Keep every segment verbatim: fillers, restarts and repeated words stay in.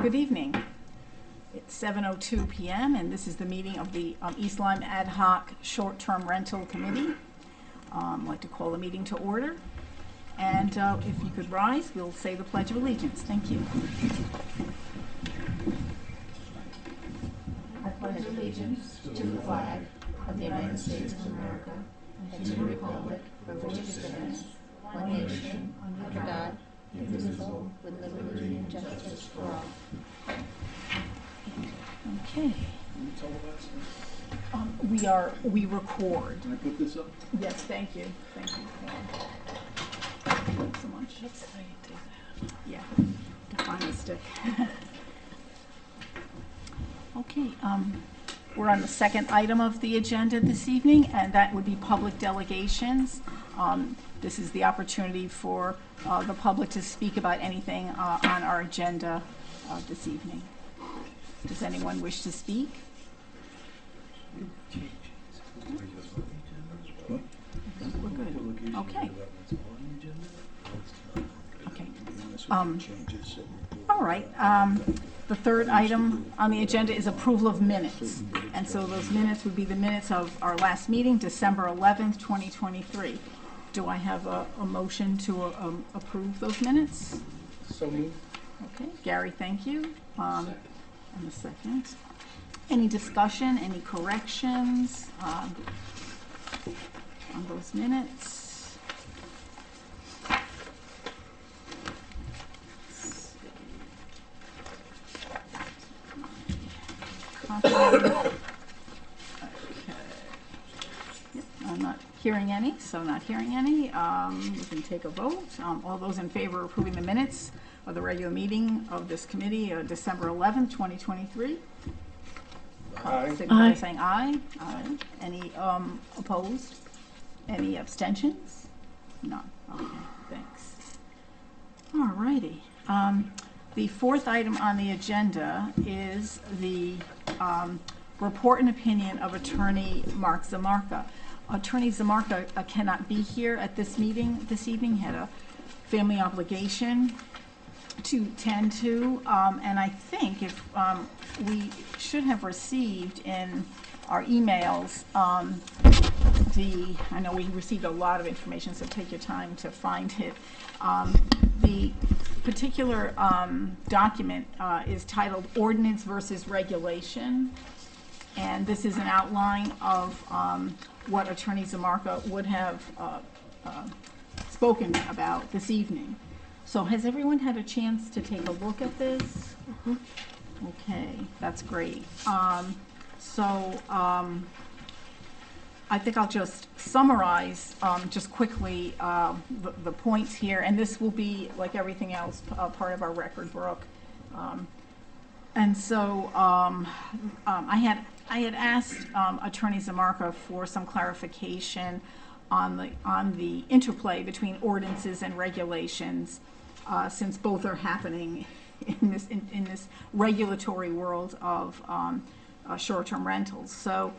Good evening. It's seven oh two p m and this is the meeting of the um, East Lyme Ad Hoc Short-Term Rental Committee. Um, I'd like to call the meeting to order. And uh, if you could rise, we'll say the Pledge of Allegiance. Thank you. I pledge allegiance to the flag of the United States of America and to the republic for which it stands, one nation, under God, indivisible, with liberty and justice for all. Okay. Um, we are, we record. Can I put this up? Yes, thank you. Thank you. Thanks so much. That's how you do that. Yeah, to find the stick. Okay, um, we're on the second item of the agenda this evening, and that would be public delegations. Um, this is the opportunity for uh, the public to speak about anything uh, on our agenda uh, this evening. Does anyone wish to speak? What? We're good. Okay. Okay. Um, Um, All right. Um, the third item on the agenda is approval of minutes. And so those minutes would be the minutes of our last meeting, December eleventh, twenty twenty-three. Do I have a, a motion to uh, um, approve those minutes? So moved. Okay, Gary, thank you. Um, and a second. Any discussion, any corrections um, on those minutes? Okay. Yep, I'm not hearing any, so not hearing any. Um, we can take a vote. Um, all those in favor of approving the minutes of the regular meeting of this committee, uh, December eleventh, twenty twenty-three. Aye. Signify by Aye. saying aye. Aye. Any um, opposed? Any abstentions? None. Okay, thanks. All righty. Um, the fourth item on the agenda is the um, report and opinion of Attorney Mark Zamarka. Attorney Zamarka uh, cannot be here at this meeting this evening. He had a family obligation to tend to, um, and I think if um, we should have received in our emails um, the, I know we received a lot of information, so take your time to find it. Um, the particular um, document uh, is titled Ordinance versus Regulation, and this is an outline of um, what Attorney Zamarka would have uh, uh, spoken about this evening. So has everyone had a chance to take a look at this? Mm-hmm. Okay, that's great. Um, so um, I think I'll just summarize um, just quickly uh, the, the points here, and this will be, like everything else, uh, part of our record book. Um, and so um, um, I had I had asked um, Attorney Zamarka for some clarification on the on the interplay between ordinances and regulations. Uh, since both are happening in this in, in this regulatory world of um, uh, short-term rentals. So,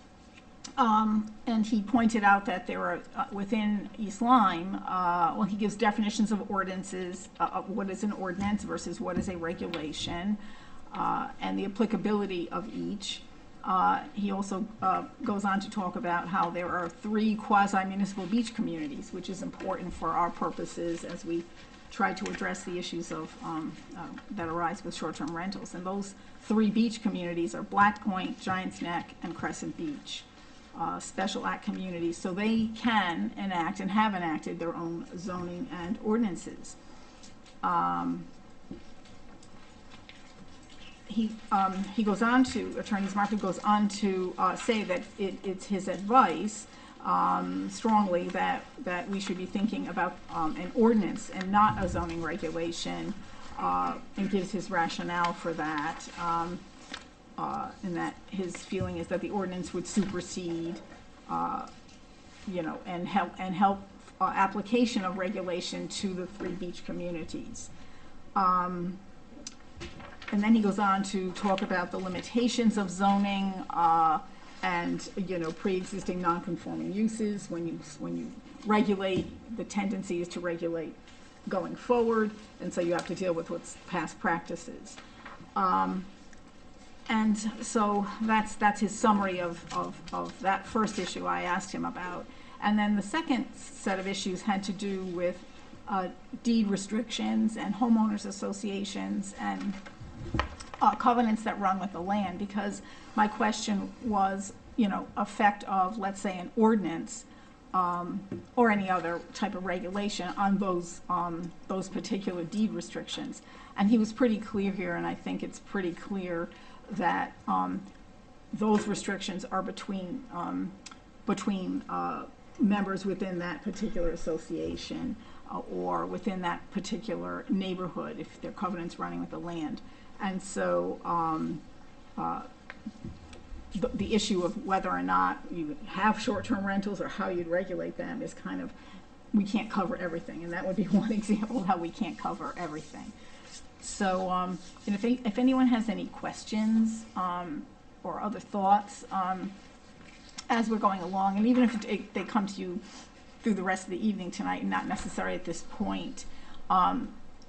um, and he pointed out that there are uh, within East Lyme. Uh, well, he gives definitions of ordinances, uh, of what is an ordinance versus what is a regulation, uh, and the applicability of each. Uh, he also uh, goes on to talk about how there are three quasi-municipal beach communities, which is important for our purposes as we try to address the issues of um, uh, that arise with short-term rentals. And those three beach communities are Black Point, Giants Neck, and Crescent Beach, uh, special act communities. So they can enact and have enacted their own zoning and ordinances. Um, he um, he goes on to, Attorney Zamarka goes on to uh, say that it, it's his advice Um, strongly that, that we should be thinking about um, an ordinance and not a zoning regulation, uh, and gives his rationale for that, um, uh, and that his feeling is that the ordinance would supersede, uh, you know, and help and help uh, application of regulation to the three beach communities. Um, and then he goes on to talk about the limitations of zoning, uh, and, you know, pre-existing non-conforming uses. When you when you regulate, the tendency is to regulate going forward, and so you have to deal with what's past practices. Um, and so that's, that's his summary of, of, of that first issue I asked him about. And then the second set of issues had to do with uh, deed restrictions and homeowners associations and uh, covenants that run with the land, because my question was, you know, effect of, let's say, an ordinance um, or any other type of regulation on those, um, those particular deed restrictions. And he was pretty clear here, and I think it's pretty clear that um, those restrictions are between, um, between uh, members within that particular association uh, or within that particular neighborhood, if their covenant's running with the land. And so um, uh, the, the issue of whether or not you have short-term rentals or how you'd regulate them is kind of, we can't cover everything, and that would be one example of how we can't cover everything. So um, and if, if anyone has any questions um, or other thoughts um, as we're going along, and even if it, they come to you through the rest of the evening tonight and not necessarily at this point, um,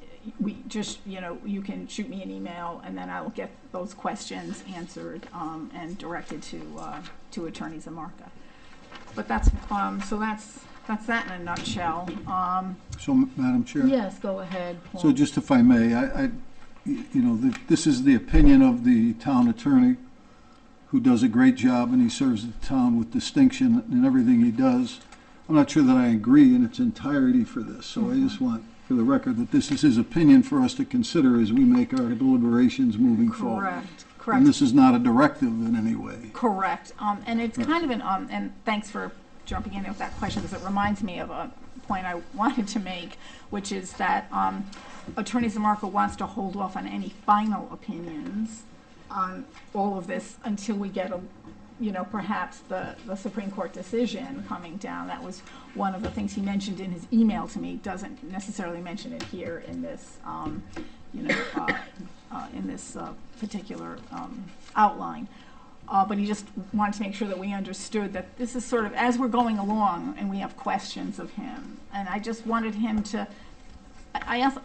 we just, you know, you can shoot me an email and then I will get those questions answered um, and directed to uh, to Attorney Zamarka. But that's, um, so that's, that's that in a nutshell. Um, So, Madam Chair? yes, go ahead, Paul. So just if I may, I, I, you know, the- this is the opinion of the town attorney, who does a great job, and he serves the town with distinction in everything he does. I'm not sure that I agree in its entirety for this, so I just want, for the record, that this is his opinion for us to consider as we make our deliberations moving forward. Correct, And correct, this is not a directive in any way. correct. Um, and it's kind of an, um, and thanks for jumping in with that question, because it reminds me of a point I wanted to make, which is that um, Attorney Zamarka wants to hold off on any final opinions on all of this until we get a, you know, perhaps the, the Supreme Court decision coming down. That was one of the things he mentioned in his email to me. Doesn't necessarily mention it here in this, um, you know, uh, uh, in this uh, particular um, outline. Uh, but he just wanted to make sure that we understood that this is sort of, as we're going along and we have questions of him. And I just wanted him to, I, I also,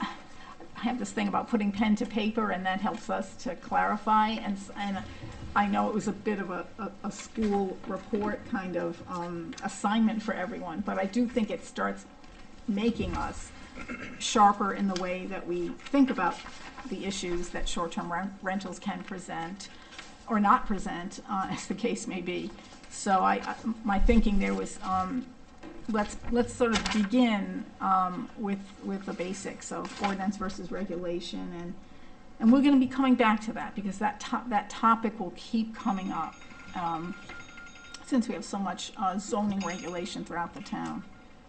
I have this thing about putting pen to paper, and that helps us to clarify. And, s- and I know it was a bit of a, a, a school report kind of um, assignment for everyone, but I do think it starts making us sharper in the way that we think about the issues that short-term rent- rentals can present or not present, uh, as the case may be. So I, I my thinking there was, um, let's let's sort of begin um, with with the basics of ordinance versus regulation, and and we're going to be coming back to that, because that to that topic will keep coming up um, since we have so much uh, zoning regulation throughout the town.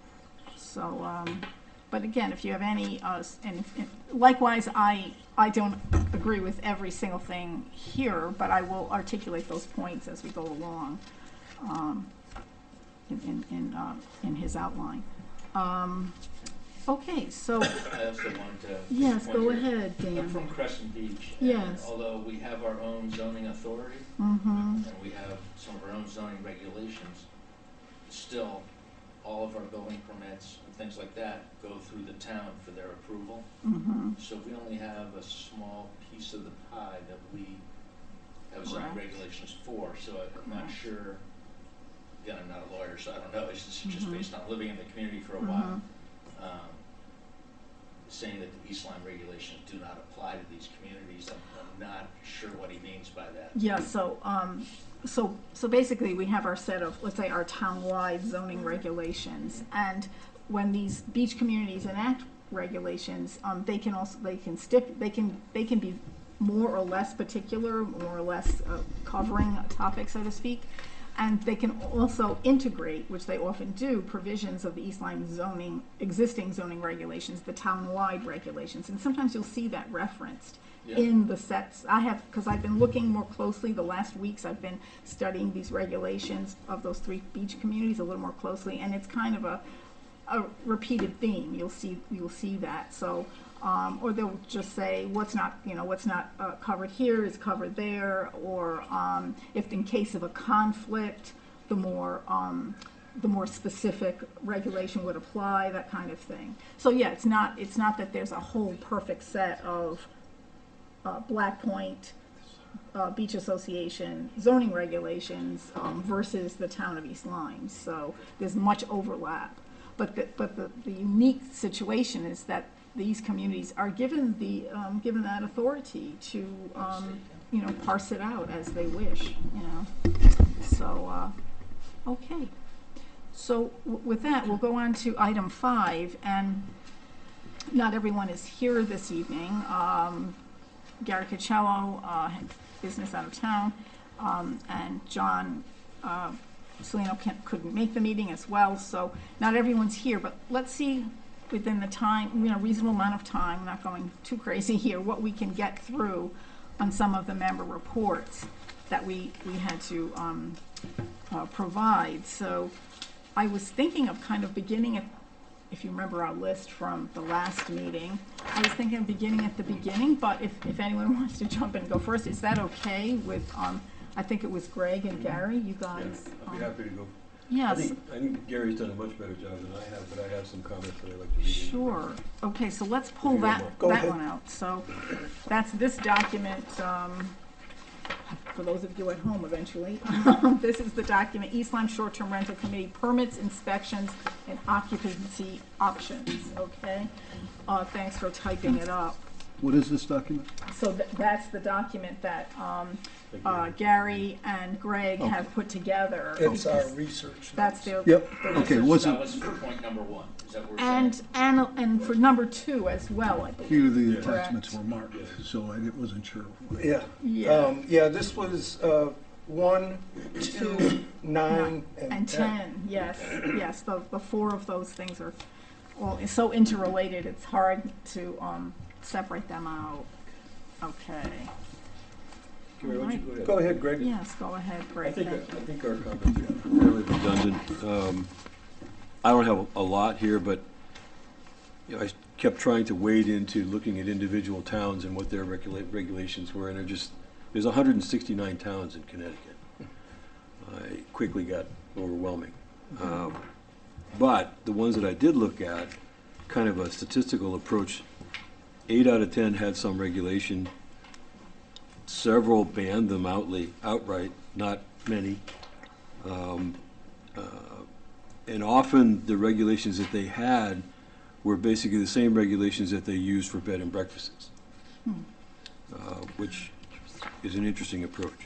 So, um, but again, if you have any, uh, s- and if, if, likewise, I I don't agree with every single thing here, but I will articulate those points as we go along um, in in in, uh, in his outline. Um, okay, so I also wanted to. yes, point go here. ahead, I'm Dan. from Crescent Beach. and Yes. Although we have our own zoning authority, Mm-hmm. and we have some of our own zoning regulations, still, all of our building permits and things like that go through the town for their approval. Mm-hmm. So we only have a small piece of the pie that we have zoning Correct. regulations for, so I- I'm not Correct. sure. Again, I'm not a lawyer, so I don't know, it's just just Mhm. based on living in the community for a Mhm. while. Um, saying that the East Lyme regulations do not apply to these communities, I'm, I'm not sure what he means by that. Yeah, so, um, so, so basically, we have our set of, let's say, our town-wide zoning regulations, and when these beach communities enact regulations, um, they can also, they can stip, they can, they can be more or less particular, more or less uh, covering a topic, so to speak, and they can also integrate, which they often do, provisions of the East Lyme zoning, existing zoning regulations, the town-wide regulations, and sometimes you'll see that referenced Yeah. in the sets. I have, because I've been looking more closely the last weeks, I've been studying these regulations of those three beach communities a little more closely, and it's kind of a, a repeated theme. You'll see, you'll see that. So, um, or they'll just say what's not, you know, what's not uh, covered here is covered there, or um, if in case of a conflict, the more um, the more specific regulation would apply, that kind of thing. So yeah, it's not it's not that there's a whole perfect set of uh, Black Point uh, Beach Association zoning regulations um, versus the town of East Lyme. So there's much overlap. But the, but the, the unique situation is that these communities are given the, um, given that authority to, um, you know, parse it out as they wish, you know. So, uh, okay. So w- with that, we'll go on to item five, and not everyone is here this evening. Um, Gary Cacello, uh, business out of town, um, and John, uh, Salino can't, couldn't make the meeting as well, so not everyone's here, but let's see within the time, you know, reasonable amount of time, not going too crazy here, what we can get through on some of the member reports that we, we had to um, uh, provide. So I was thinking of kind of beginning at, if you remember our list from the last meeting, I was thinking of beginning at the beginning, but if, if anyone wants to jump in and go first, is that okay with, um, I think it was Greg and Gary, you guys? Yeah, I'd be um, happy to go. I Yes, think, I think Gary's done a much better job than I have, but I have some comments that I'd like to read. in. sure. Okay, so let's pull you don't that, mind. Go that ahead. one out. So that's this document, um, for those of you at home eventually. This is the document, East Lyme Short-Term Rental Committee Permits, Inspections, and Occupancy Options, okay? Uh, thanks for typing it up. What is this document? So th- that's the document that, um, Thank you. uh, Gary and Greg Okay. have put together. It's our research. That's their. Yep. their Okay, research. what's That it? was for point number one, is that what we're saying? And, and, and for number two as well, I believe. Here the Yeah. attachments were marked, so I di- wasn't sure. Yeah. Yeah, Um, yeah, this was, uh, one, two, nine, and and ten. ten, yes, yes, the, the four of those things are all so interrelated, it's hard to, um, separate them out. Okay, Gary, why don't you go ahead? Go ahead, Greg. yes, go ahead, I Greg, think, thank I you. think our comments are fairly redundant. Um, I don't have a lot here, but, you know, I kept trying to wade into looking at individual towns and what their regula- regulations were, and they're just, there's one hundred sixty-nine towns in Connecticut. I quickly got overwhelming. Um, But the ones that I did look at, kind of a statistical approach, eight out of ten had some regulation. Several banned them outly, outright, not many. Um, uh, And often, the regulations that they had were basically the same regulations that they used for bed and breakfasts, uh, which is an interesting approach.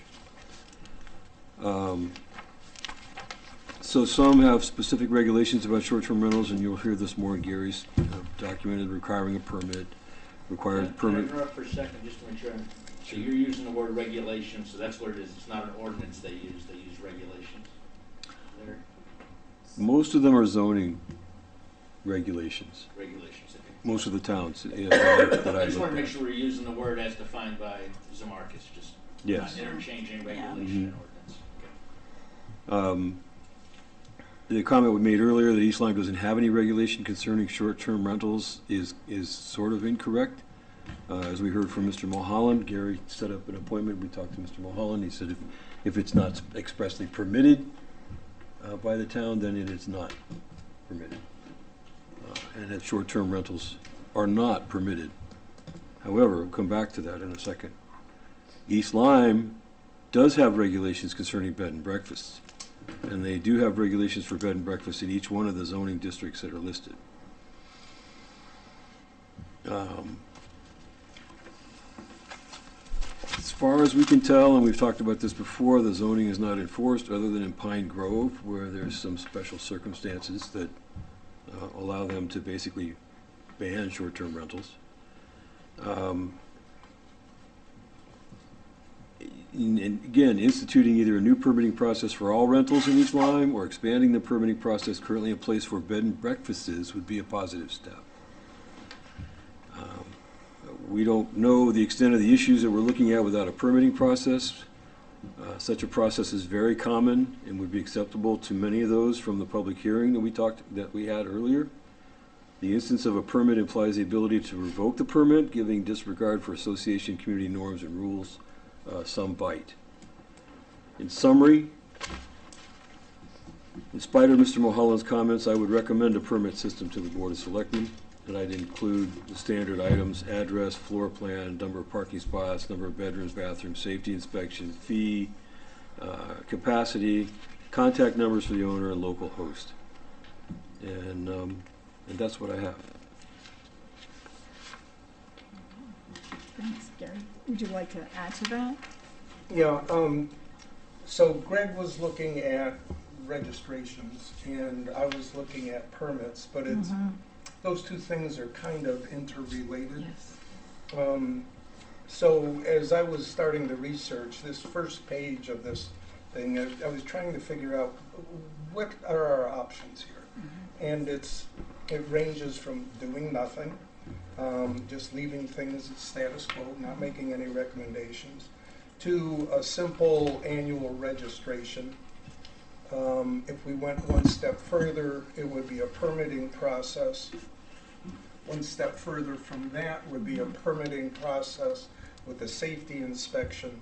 Um, So some have specific regulations about short-term rentals, and you'll hear this more in Gary's uh, documented, requiring a permit, requires a Can I permit. interrupt for a second, just to make sure, I'm- so you're using the word regulation, so that's what it is, it's not an ordinance they use, they use regulations. They're Most of them are zoning regulations, regulations, okay. most of the towns uh, that I- that I I just want looked to make at. sure we're using the word as defined by Zamarkis, just Yes. not interchanging regulation Mhm. and ordinance. Okay. Um, The comment we made earlier that East Lyme doesn't have any regulation concerning short-term rentals is, is sort of incorrect. Uh, As we heard from Mister Mulholland, Gary set up an appointment, we talked to Mister Mulholland, he said if, if it's not expressly permitted uh, by the town, then it is not permitted. Uh, And that short-term rentals are not permitted. However, we'll come back to that in a second. East Lyme does have regulations concerning bed and breakfasts. And they do have regulations for bed and breakfast in each one of the zoning districts that are listed. Um, As far as we can tell, and we've talked about this before, the zoning is not enforced other than in Pine Grove, where there's some special circumstances that uh, allow them to basically ban short-term rentals. Um, And and again, instituting either a new permitting process for all rentals in East Lyme or expanding the permitting process currently in place for bed and breakfasts would be a positive step. Um, We don't know the extent of the issues that we're looking at without a permitting process. Uh, Such a process is very common and would be acceptable to many of those from the public hearing that we talked, that we had earlier. The instance of a permit implies the ability to revoke the permit, giving disregard for association, community norms, and rules uh, some bite. In summary, in spite of Mister Mulholland's comments, I would recommend a permit system to the Board of Selectmen. that I'd include the standard items: address, floor plan, number of parking spots, number of bedrooms, bathrooms, safety inspection, fee, uh, capacity, contact numbers for the owner, and local host. And, um, and that's what I have. Thanks, Gary. Would you like to add to that? Yeah, um, so Greg was looking at registrations and I was looking at permits, but it's, Mhm. those two things are kind of interrelated. Yes. Um, so as I was starting to research this first page of this thing, I, I was trying to figure out what are our options here. And it's, it ranges from doing nothing, um, just leaving things status quo, not making any recommendations, to a simple annual registration. Um, if we went one step further, it would be a permitting process. One step further from that would be a permitting process with a safety inspection.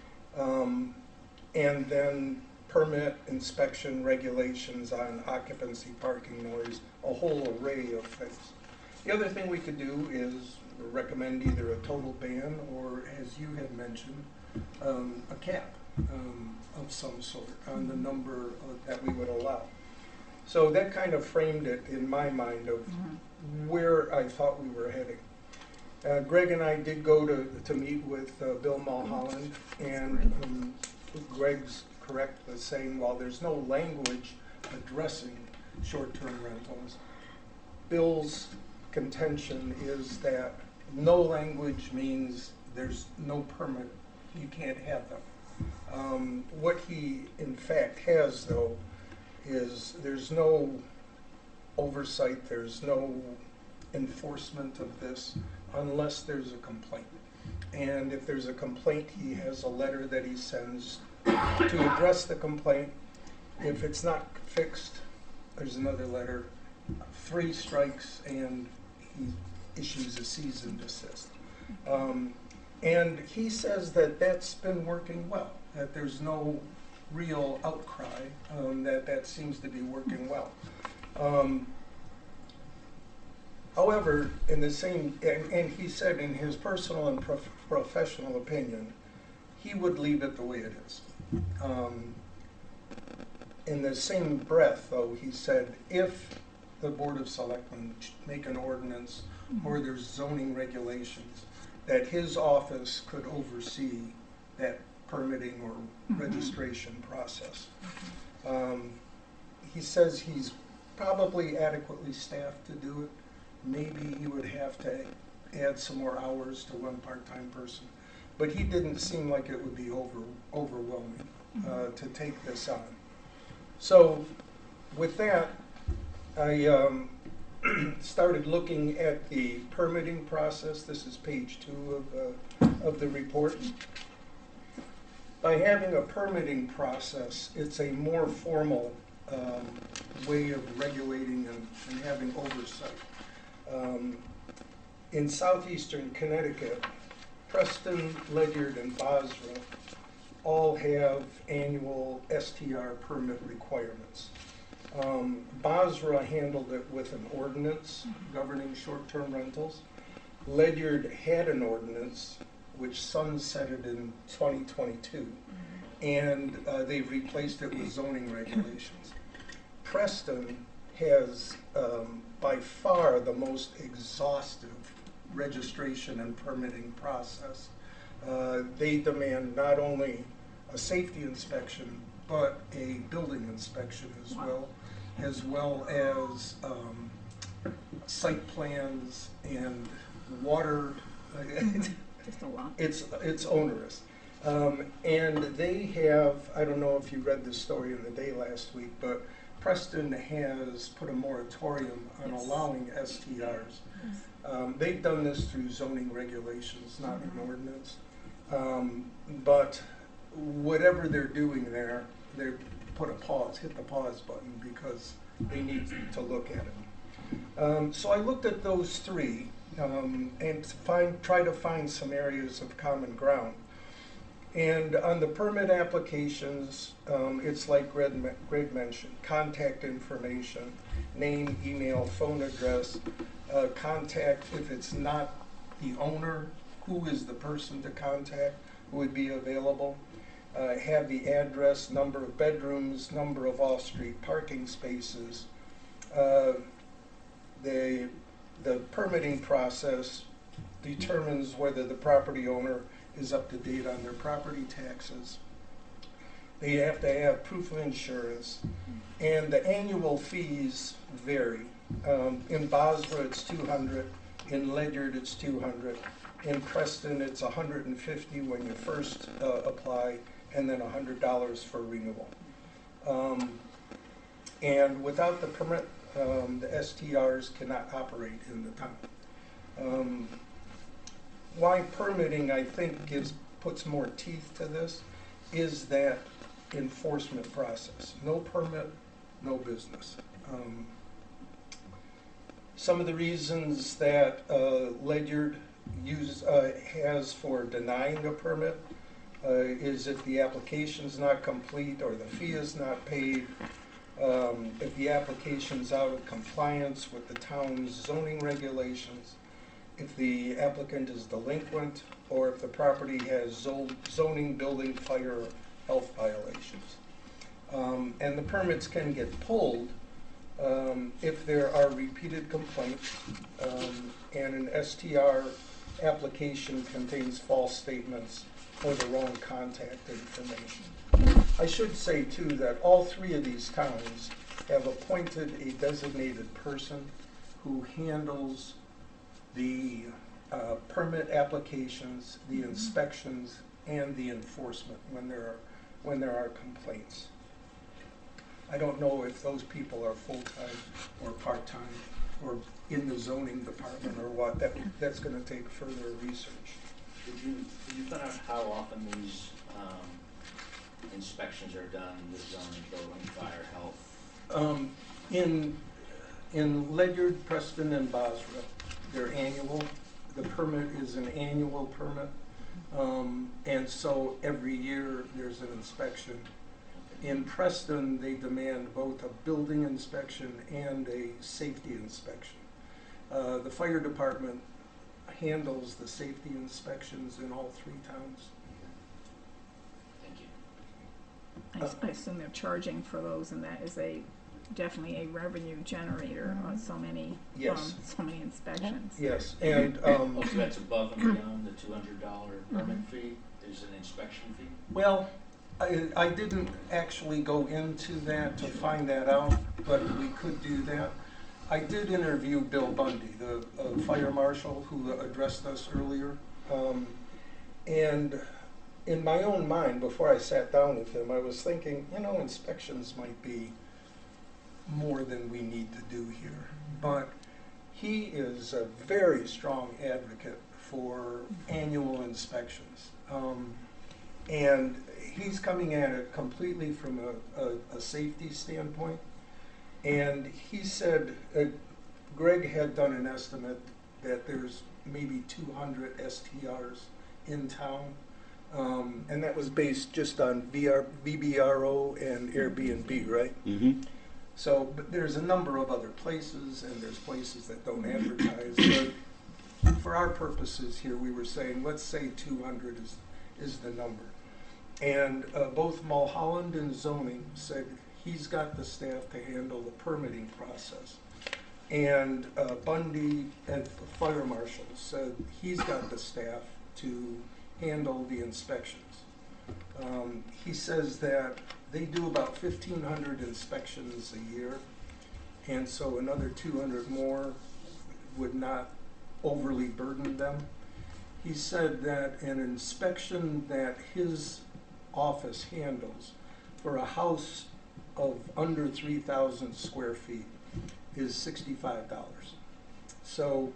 Um, and then permit, inspection, regulations on occupancy, parking, noise, a whole array of things. The other thing we could do is recommend either a total ban or, as you had mentioned, um, a cap um, of some sort on the number uh, that we would allow. So that kind of framed it in my mind of Mhm. where I thought we were heading. Uh, Greg and I did go to, to meet with uh, Bill Mulholland, and um, Greg's correct in saying while there's no language addressing short-term rentals, Bill's contention is that no language means there's no permit, you can't have them. Um, what he in fact has though is there's no oversight, there's no enforcement of this unless there's a complaint. And if there's a complaint, he has a letter that he sends to address the complaint. If it's not fixed, there's another letter, three strikes, and he issues a cease and desist. Um, and he says that that's been working well, that there's no real outcry, um, that that seems to be working well. Um, however, in the same, and, and he said in his personal and prof professional opinion, he would leave it the way it is. Um, in the same breath, though, he said, if the Board of Selectmen make an ordinance or there's zoning regulations, that his office could oversee that permitting or Mhm. registration process. Um, he says he's probably adequately staffed to do it. Maybe he would have to add some more hours to one part-time person. But he didn't seem like it would be over, overwhelming uh, to take this on. So with that, I um, started looking at the permitting process. This is page two of, uh, of the report. By having a permitting process, it's a more formal um, way of regulating and, and having oversight. Um, in southeastern Connecticut, Preston, Ledyard, and Bosra all have annual S T R permit requirements. Um, Bosra handled it with an ordinance governing short-term rentals. Ledyard had an ordinance which sunsetted in twenty twenty-two, and uh, they've replaced it with zoning regulations. Preston has um, by far the most exhaustive registration and permitting process. Uh, they demand not only a safety inspection, but a building inspection as Wow. well, as well as um, site plans and water. Just a lot. It's, it's onerous. Um, and they have, I don't know if you read this story in the Day last week, but Preston has put a moratorium on Yes. allowing S T Rs. Yes. Um, they've done this through zoning regulations, not an ordinance. Um, but whatever they're doing there, they put a pause, hit the pause button because they need to look at it. Um, so I looked at those three um, and to find, try to find some areas of common ground. And on the permit applications, um, it's like Greg, me- Greg mentioned, contact information, name, email, phone address, uh, contact, if it's not the owner, who is the person to contact, who would be available, uh, have the address, number of bedrooms, number of off-street parking spaces. Uh, the, the permitting process determines whether the property owner is up to date on their property taxes. They have to have proof of insurance, and the annual fees vary. Um, in Bosra, it's two hundred, in Ledyard, it's two hundred, in Preston, it's one hundred fifty when you first uh, apply, and then one hundred dollars for renewal. Um, and without the permit, um, the S T Rs cannot operate in the town. Um, Why permitting, I think, gives, puts more teeth to this, is that enforcement process. No permit, no business. Um, some of the reasons that uh, Ledyard use, uh, has for denying a permit uh, is if the application's not complete or the fee is not paid, um, if the application's out of compliance with the town's zoning regulations, if the applicant is delinquent, or if the property has zo- zoning, building, fire, or health violations. Um, and the permits can get pulled um, if there are repeated complaints, um, and an S T R application contains false statements or the wrong contact information. I should say too that all three of these towns have appointed a designated person who handles the uh, permit applications, the inspections, and the enforcement when there are, when there are complaints. I don't know if those people are full-time or part-time or in the zoning department or what. That, that's gonna take further research. Did you, did you find out how often these, um, inspections are done, the zoning, building, fire, health? Um, in, in Ledyard, Preston, and Bosra, they're annual. The permit is an annual permit. Um, and so every year there's an inspection. In Preston, they demand both a building inspection and a safety inspection. Uh, the fire department handles the safety inspections in all three towns. Thank you. I s- I assume they're charging for those, and that is a, definitely a revenue generator on so many, um, Yes. so many inspections. Yes, and, um, Oh, so that's above and beyond the two hundred dollar permit fee, there's an inspection fee? well, I, I didn't actually go into that to find that out, but we could do that. I did interview Bill Bundy, the uh, fire marshal who addressed us earlier. Um, and in my own mind, before I sat down with him, I was thinking, you know, inspections might be more than we need to do here. But he is a very strong advocate for annual inspections. Um, and he's coming at it completely from a, a, a safety standpoint. And he said, uh, Greg had done an estimate that there's maybe two hundred S T Rs in town. Um, and that was based just on V R, V B R O and Airbnb, right? Mm-hmm. So, but there's a number of other places, and there's places that don't advertise. But for our purposes here, we were saying, let's say two hundred is, is the number. And uh, both Mulholland and zoning said he's got the staff to handle the permitting process. And uh, Bundy and the fire marshal said he's got the staff to handle the inspections. Um, he says that they do about fifteen hundred inspections a year, and so another two hundred more would not overly burden them. He said that an inspection that his office handles for a house of under three thousand square feet is sixty-five dollars. So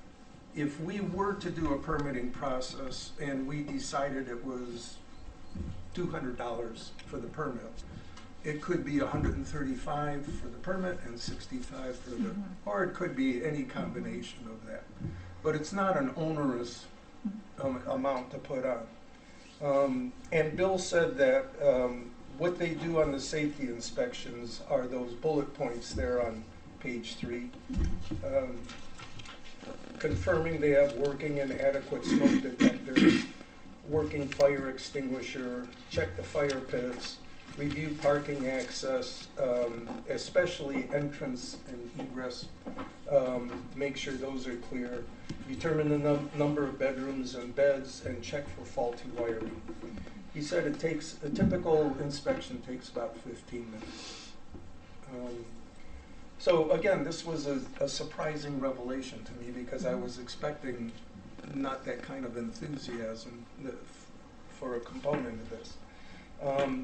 if we were to do a permitting process and we decided it was two hundred dollars for the permit, it could be one hundred thirty-five dollars for the permit and sixty-five dollars for the, or it could be any combination of that. But it's not an onerous um, amount to put on. Um, and Bill said that, um, what they do on the safety inspections are those bullet points there on page three. Um, confirming they have working and adequate smoke detectors, working fire extinguisher, check the fire pits, review parking access, um, especially entrance and egress, um, make sure those are clear, determine the num- number of bedrooms and beds, and check for faulty wiring. He said it takes, a typical inspection takes about fifteen minutes. Um, so again, this was a, a surprising revelation to me because I was expecting not that kind of enthusiasm that, for a component of this. Um,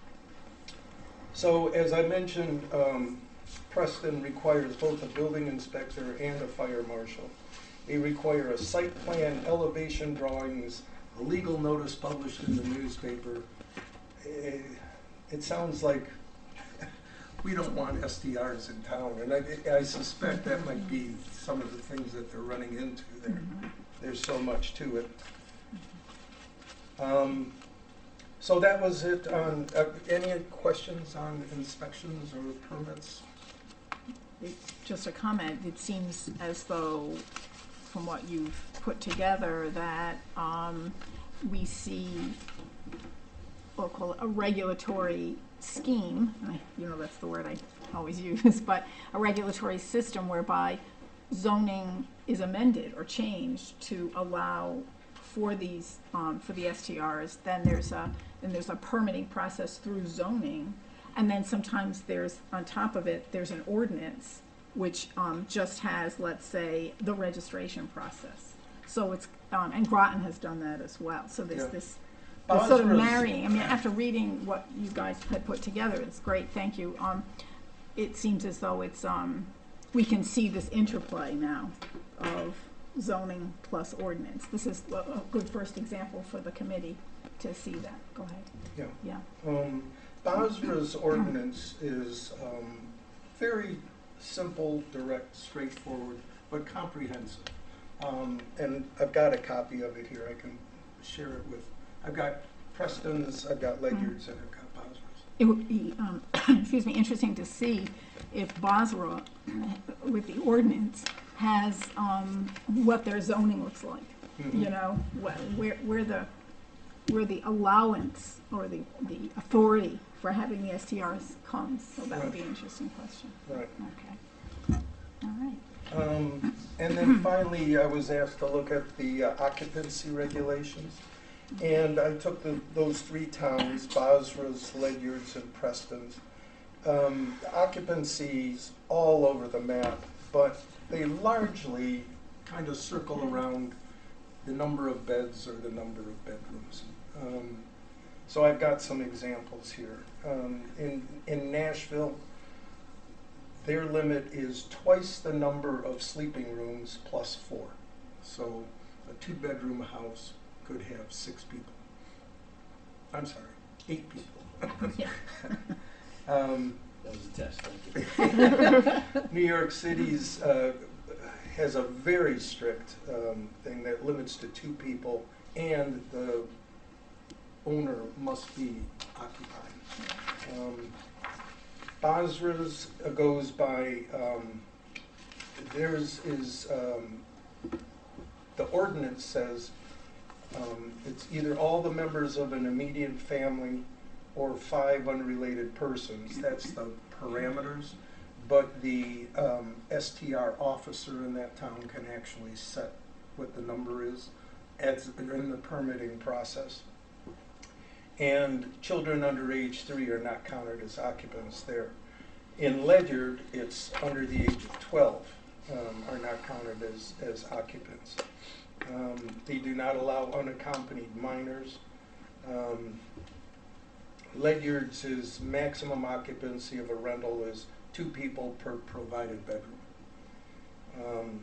so as I mentioned, um, Preston requires both a building inspector and a fire marshal. They require a site plan, elevation drawings, a legal notice published in the newspaper. It, it sounds like we don't want S T Rs in town, and I, I suspect that might be some of the things that they're running into there. There's so much to it. Um, so that was it on, uh, any questions on inspections or permits? It- Just a comment, it seems as though, from what you've put together, that um, we see, we'll call it a regulatory scheme, I- you know, that's the word I always use, but a regulatory system whereby zoning is amended or changed to allow for these, um, for the S T Rs, then there's a, then there's a permitting process through zoning, and then sometimes there's, on top of it, there's an ordinance which, um, just has, let's say, the registration process. So it's, um, and Groton has done that as well, so there's Yeah. this, this sort of Bosworth's- marrying, I mean, after reading what you guys had put together, it's great, thank you. Um, it seems as though it's, um, we can see this interplay now of zoning plus ordinance. This is a, a good first example for the committee to see that. Go ahead. Yeah. Yeah. Um, Bosra's ordinance is um, very simple, direct, straightforward, but comprehensive. Um, and I've got a copy of it here. I can share it with, I've got Preston's, I've got Ledyard's, and I've got Bosra's. It would be, um, excuse me, interesting to see if Bosra, with the ordinance, has, um, what their zoning looks like. Mhm. You know, wh- where, where the, where the allowance or the, the authority for having the S T Rs comes. So that would be an interesting question. Right. Okay. All right. Um, and then finally, I was asked to look at the uh, occupancy regulations. And I took the, those three towns, Bosra's, Ledyard's, and Preston's. Um, occupancies all over the map, but they largely kind of circle around the number of beds or the number of bedrooms. Um, so I've got some examples here. Um, in, in Nashville, their limit is twice the number of sleeping rooms plus four. So a two-bedroom house could have six people. I'm sorry, eight people. Yeah. um, That was a test, thank you. New York City's uh, has a very strict um, thing that limits to two people, and the owner must be occupied. Um, Bosra's uh, goes by, um, theirs is, um, the ordinance says um, it's either all the members of an immediate family or five unrelated persons. That's the parameters. But the um, S T R officer in that town can actually set what the number is as in the permitting process. And children under age three are not counted as occupants there. In Ledyard, it's under the age of twelve um, are not counted as, as occupants. Um, they do not allow unaccompanied minors. Um, Ledyard's is maximum occupancy of a rental is two people per provided bedroom. Um,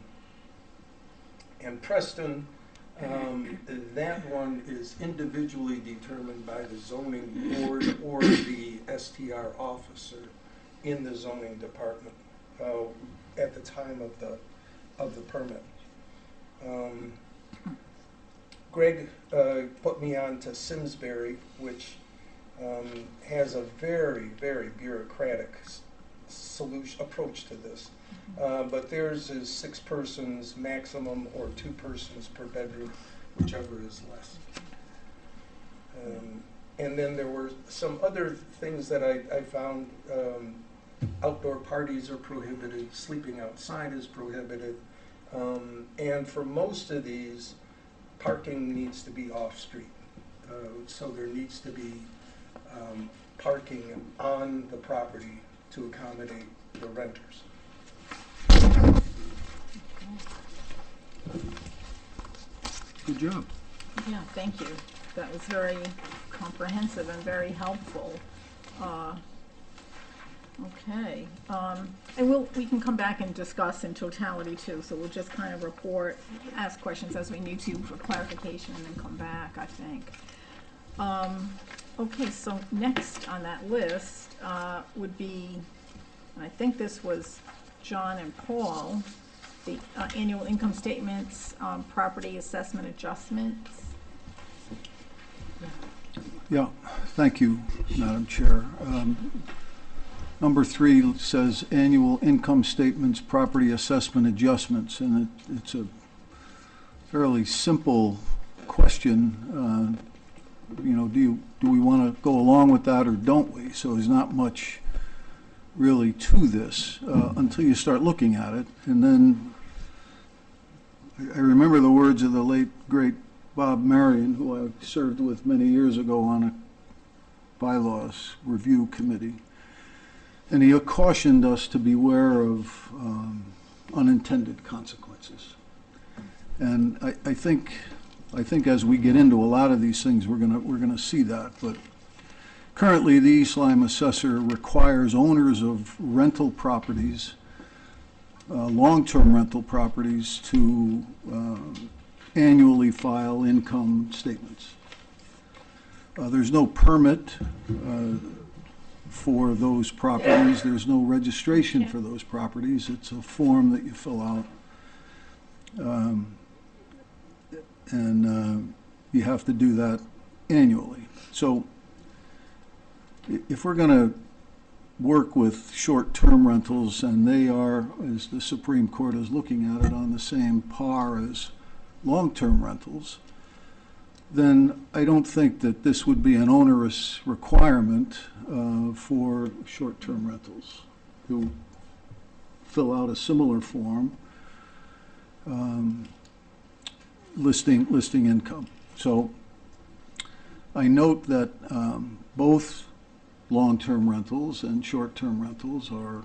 and Preston, um, that one is individually determined by the zoning board or the S T R officer in the zoning department uh, at the time of the of the permit. Um, Greg uh, put me on to Simsbury, which um, has a very, very bureaucratic s- solution, approach to this. Uh, But theirs is six persons maximum or two persons per bedroom, whichever is less. Um, And then there were some other things that I, I found. Um, outdoor parties are prohibited, sleeping outside is prohibited. Um, and for most of these, parking needs to be off-street. Uh, so there needs to be um, parking on the property to accommodate the renters. Good job. Yeah, thank you. That was very comprehensive and very helpful. Uh, Okay, um, and we'll, we can come back and discuss in totality too, so we'll just kind of report, ask questions as we need to for clarification and then come back, I think. Um, okay, so next on that list, uh, would be, and I think this was John and Paul, the, uh, annual income statements, um, property assessment adjustments. Yeah, thank you, Madam Chair. Um, Number three says annual income statements, property assessment adjustments, and it, it's a fairly simple question. Uh, you know, do you, do we want to go along with that or don't we? So there's not much really to this uh, until you start looking at it. And then I I remember the words of the late, great Bob Marion, who I served with many years ago on a bylaws review committee. And he cautioned us to beware of um, unintended consequences. And I, I think, I think as we get into a lot of these things, we're gonna we're gonna see that. But currently, the East Lyme assessor requires owners of rental properties, uh, long-term rental properties, to uh, annually file income statements. Uh, there's no permit Uh, for those properties. There's no registration for those properties. It's a form that you fill out. Um, and uh, you have to do that annually. So i- if we're going to work with short-term rentals, and they are, as the Supreme Court is looking at it, on the same par as long-term rentals, then I don't think that this would be an onerous requirement uh, for short-term rentals who fill out a similar form um, listing listing income. So I note that um, both long-term rentals and short-term rentals are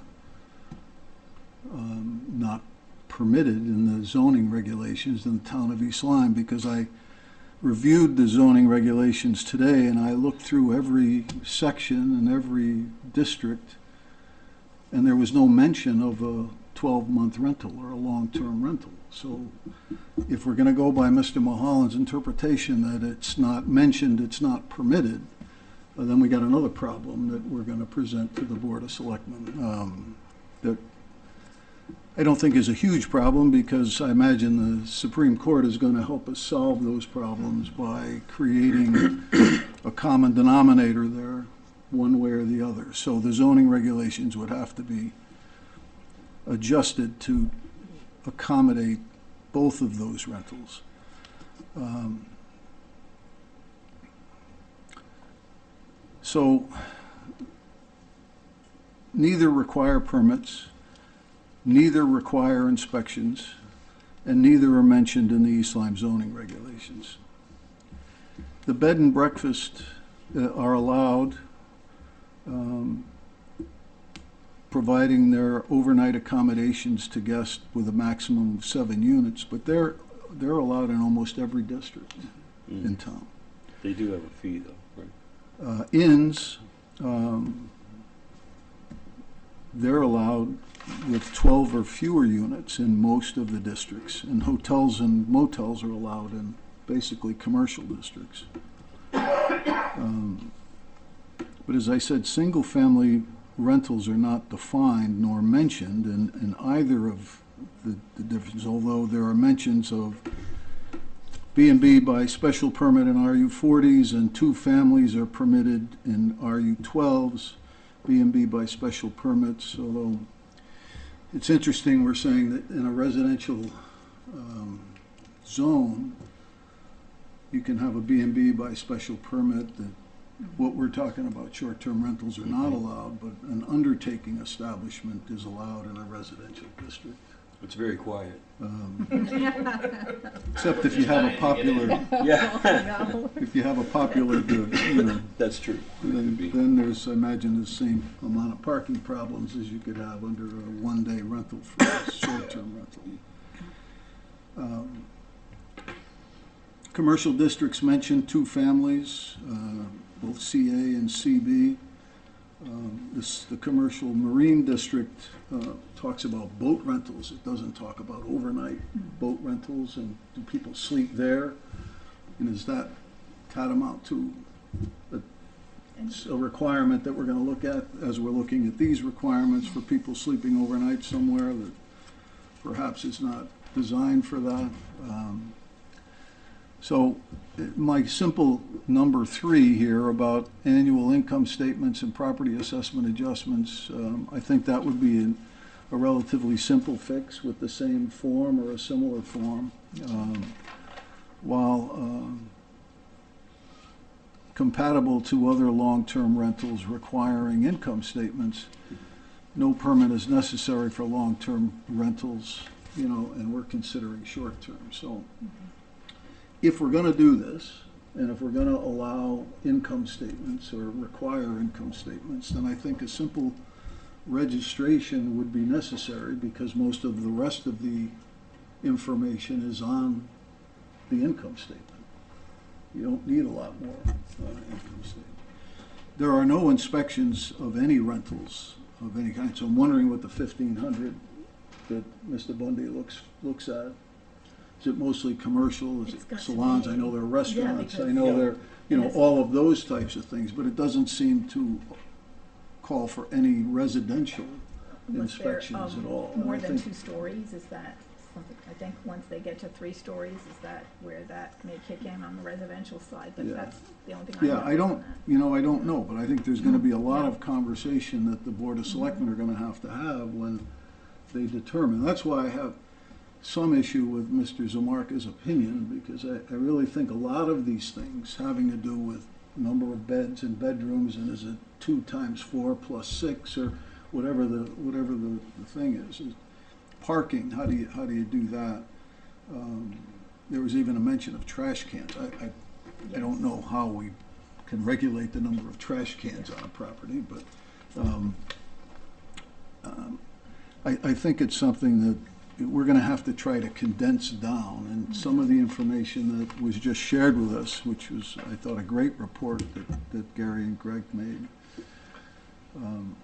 um, not permitted in the zoning regulations in the town of East Lyme, because I reviewed the zoning regulations today, and I looked through every section and every district, and there was no mention of a twelve-month rental or a long-term rental. So if we're going to go by Mister Mulholland's interpretation that it's not mentioned, it's not permitted, uh, then we got another problem that we're going to present to the Board of Selectmen. Um, that I don't think is a huge problem, because I imagine the Supreme Court is going to help us solve those problems by creating a common denominator there, one way or the other. So the zoning regulations would have to be adjusted to accommodate both of those rentals. Um, so neither require permits, neither require inspections, and neither are mentioned in the East Lyme zoning regulations. The bed and breakfast uh, are allowed, um, providing their overnight accommodations to guests with a maximum of seven units, but they're they're allowed in almost every district Mm. in town. They do have a fee, though, right? Uh, inns, um, they're allowed with twelve or fewer units in most of the districts, and hotels and motels are allowed in basically commercial districts. Um, but as I said, single-family rentals are not defined nor mentioned in, in either of the, the differences, although there are mentions of B and B by special permit in R U forties, and two families are permitted in R U twelves, B and B by special permits, although it's interesting, we're saying that in a residential um, zone, you can have a B and B by special permit, that what we're talking about, short-term rentals are not allowed, but an undertaking establishment is allowed in a residential district. It's very quiet. Um, Except if you have a popular, Yeah, if you have a popular, you know, that's true. It then, could be. then there's, I imagine, the same amount of parking problems as you could have under a one-day rental for a short-term rental. Um, Commercial districts mentioned two families, uh, both C A and C B. Um, This, the commercial marine district uh, talks about boat rentals. It doesn't talk about overnight boat rentals, and do people sleep there? And is that tantamount to a, a requirement that we're gonna look at as we're looking at these requirements for people sleeping overnight somewhere that perhaps is not designed for that? Um, So uh, my simple number three here about annual income statements and property assessment adjustments, um, I think that would be an- a relatively simple fix with the same form or a similar form. Um, While um, compatible to other long-term rentals requiring income statements, no permit is necessary for long-term rentals, you know, and we're considering short-term. So if we're gonna do this, and if we're gonna allow income statements or require income statements, then I think a simple registration would be necessary, because most of the rest of the information is on the income statement. You don't need a lot more uh, income statement. There are no inspections of any rentals of any kind, so I'm wondering what the fifteen hundred that Mister Bundy looks, looks at. Is it mostly commercial? Is It's it got to salons? I be. know there are restaurants. I because- know Yeah. there, you know, Yes. all of those types of things, but it doesn't seem to call for any residential Was there, inspections um, at all. And More I than think- two stories, is that something, I think once they get to three stories, is that where that may kick in on the residential side, but Yeah. that's the only thing I know. Yeah, I on don't, that. you know, I don't know, but I think there's gonna be a lot Yeah. of conversation that the Board of Selectmen are gonna have to have when they determine. That's why I have some issue with Mister Zamarka's opinion, because I, I really think a lot of these things having to do with number of beds and bedrooms, and is it two times four plus six, or whatever the, whatever the, the thing is, is parking, how do you, how do you do that? Um, There was even a mention of trash cans. I, I, I don't know how we can regulate the number of trash cans on a property, but, um, um, I, I think it's something that we're gonna have to try to condense down, and some of the information that was just shared with us, which was, I thought, a great report that, that Gary and Greg made. Um,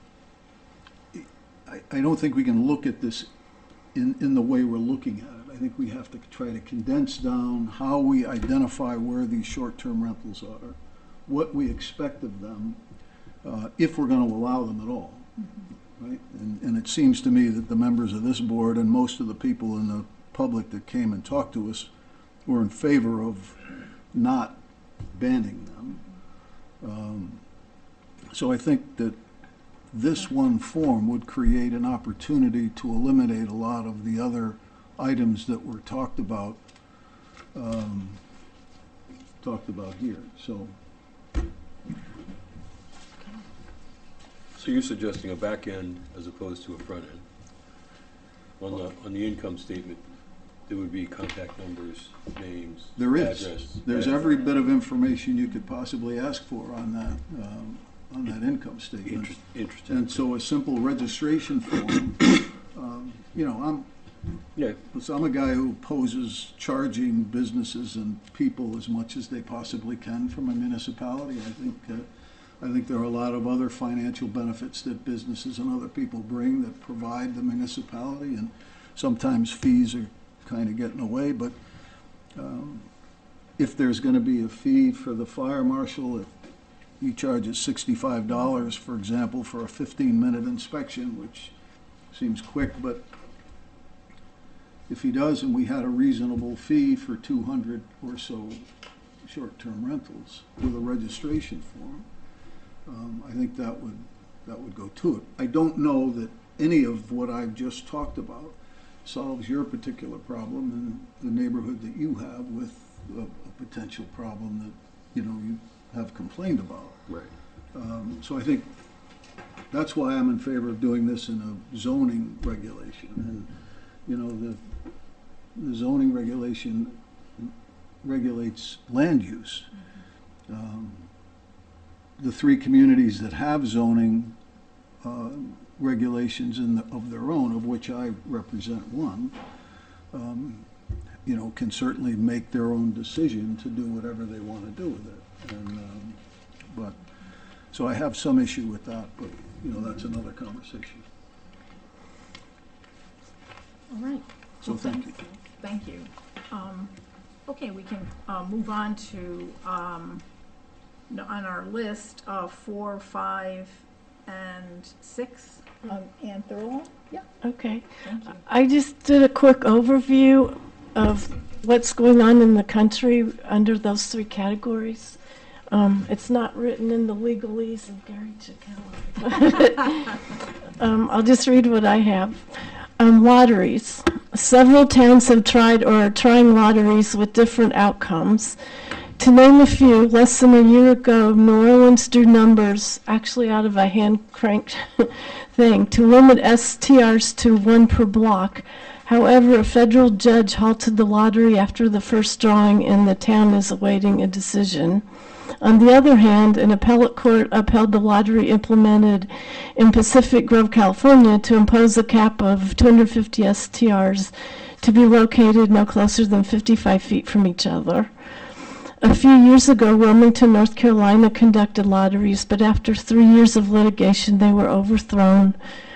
I, I don't think we can look at this in, in the way we're looking at it. I think we have to try to condense down how we identify where these short-term rentals are, what we expect of them, uh, if we're gonna allow them at all. Right? And, and it seems to me that the members of this board and most of the people in the public that came and talked to us were in favor of not banning them. Um, So I think that this one form would create an opportunity to eliminate a lot of the other items that were talked about, um, talked about here, so. So you're suggesting a back end as opposed to a front end? On the, on the income statement, there would be contact numbers, names, There is. address. There's address. every bit of information you could possibly ask for on that, um, on that income statement. Interest- Interesting. And so a simple registration form, um, you know, I'm, Yeah, so I'm a guy who opposes charging businesses and people as much as they possibly can from a municipality. I think, uh, I think there are a lot of other financial benefits that businesses and other people bring that provide the municipality, and sometimes fees are kind of getting away, but um, if there's gonna be a fee for the fire marshal, if he charges sixty-five dollars, for example, for a fifteen-minute inspection, which seems quick, but If he does, and we had a reasonable fee for two hundred or so short-term rentals with a registration form, um, I think that would, that would go to it. I don't know that any of what I've just talked about solves your particular problem in the neighborhood that you have with a, a potential problem that, you know, you have complained about. Right. Um, so I think that's why I'm in favor of doing this in a zoning regulation. And, you know, the, the zoning regulation regulates land use. Um, the three communities that have zoning uh, regulations in the, of their own, of which I represent one, um, you know, can certainly make their own decision to do whatever they want to do with it. And, um, but, so I have some issue with that, but, you know, that's another conversation. All right. So Well, thank you. Thank you. Um, Okay, we can uh, move on to, um, no- on our list, uh, four, five, and six. Um, Ann Thurlow? Yeah, Okay. thank you. I just did a quick overview of what's going on in the country under those three categories. Um, It's not written in the legalese of Gary Chicala. Um, I'll just read what I have. Um, Lotteries. Several towns have tried or are trying lotteries with different outcomes. To name a few, less than a year ago, New Orleans drew numbers, actually out of a hand-cranked thing, to limit S T Rs to one per block. However, a federal judge halted the lottery after the first drawing, and the town is awaiting a decision. On the other hand, an appellate court upheld the lottery implemented in Pacific Grove, California, to impose a cap of two hundred fifty S T Rs to be located no closer than fifty-five feet from each other. A few years ago, Wilmington, North Carolina conducted lotteries, but after three years of litigation, they were overthrown.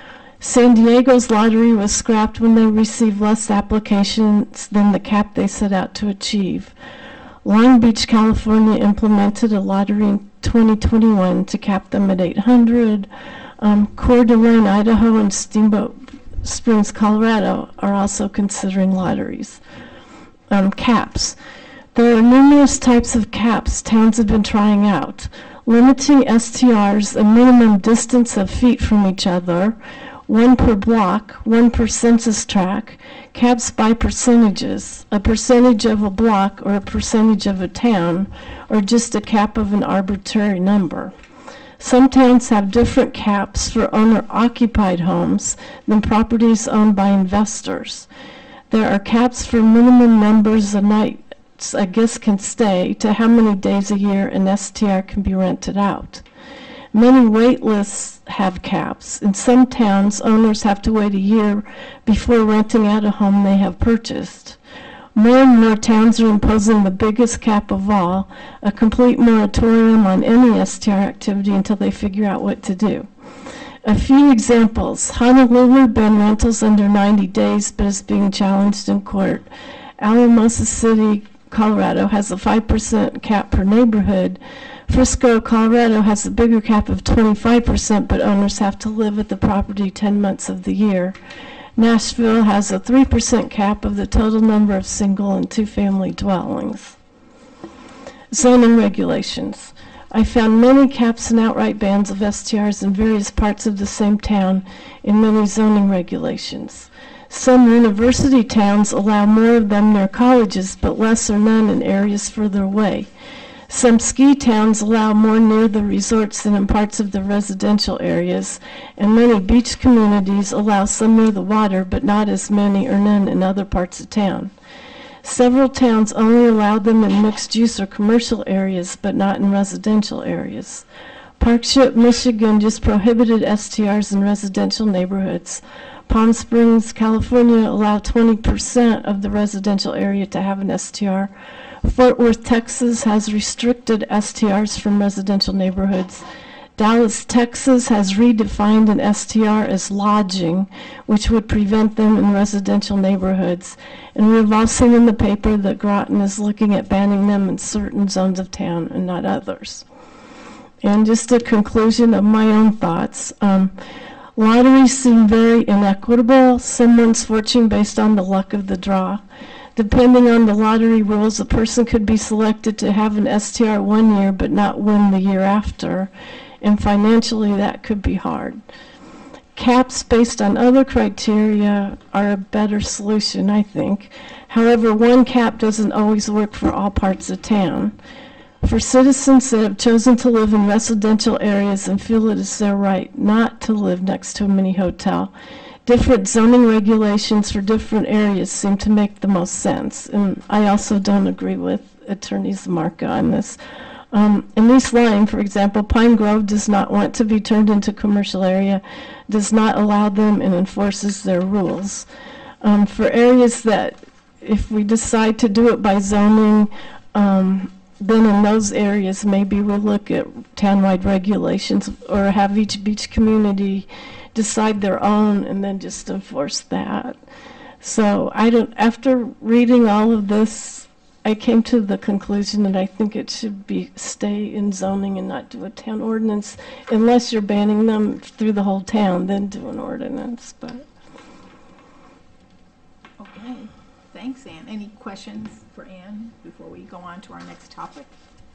San Diego's lottery was scrapped when they received less applications than the cap they set out to achieve. Long Beach, California implemented a lottery in twenty twenty-one to cap them at eight hundred. Um, Coeur d'Alene, Idaho, and Steamboat Springs, Colorado are also considering lotteries. Um, caps. There are numerous types of caps towns have been trying out. Limiting S T Rs a minimum distance of feet from each other, one per block, one per census tract, caps by percentages, a percentage of a block or a percentage of a town, or just a cap of an arbitrary number. Some towns have different caps for owner-occupied homes than properties owned by investors. There are caps for minimum numbers of nights a guest can stay to how many days a year an S T R can be rented out. Many wait lists have caps. In some towns, owners have to wait a year before renting out a home they have purchased. More and more towns are imposing the biggest cap of all, a complete moratorium on any S T R activity until they figure out what to do. A few examples. Honolulu banned rentals under ninety days, but is being challenged in court. Alamosa City, Colorado has a five percent cap per neighborhood. Frisco, Colorado has a bigger cap of twenty-five percent, but owners have to live at the property ten months of the year. Nashville has a three percent cap of the total number of single and two-family dwellings. Zoning regulations. I found many caps and outright bans of S T Rs in various parts of the same town in many zoning regulations. Some university towns allow more of them near colleges, but less or none in areas further away. Some ski towns allow more near the resorts than in parts of the residential areas, and many beach communities allow some near the water, but not as many or none in other parts of town. Several towns only allow them in mixed-use or commercial areas, but not in residential areas. Parkship, Michigan just prohibited S T Rs in residential neighborhoods. Palm Springs, California allow twenty percent of the residential area to have an S T R. Fort Worth, Texas has restricted S T Rs from residential neighborhoods. Dallas, Texas has redefined an S T R as lodging, which would prevent them in residential neighborhoods. And we've all seen in the paper that Groton is looking at banning them in certain zones of town and not others. And just a conclusion of my own thoughts. Um, Lotteries seem very inequitable, someone's fortune based on the luck of the draw. Depending on the lottery rules, a person could be selected to have an S T R one year but not win the year after, and financially that could be hard. Caps based on other criteria are a better solution, I think. However, one cap doesn't always work for all parts of town. For citizens that have chosen to live in residential areas and feel it is their right not to live next to a mini hotel, different zoning regulations for different areas seem to make the most sense. And I also don't agree with Attorney Zamarka on this. Um, in East Lyme, for example, Pine Grove does not want to be turned into a commercial area, does not allow them, and enforces their rules. Um, for areas that, if we decide to do it by zoning, um, then in those areas, maybe we'll look at townwide regulations or have each beach community decide their own and then just enforce that. So I don't, after reading all of this, I came to the conclusion that I think it should be stay in zoning and not do a town ordinance unless you're banning them through the whole town, then do an ordinance, but. Okay, thanks, Ann. Any questions for Ann before we go on to our next topic?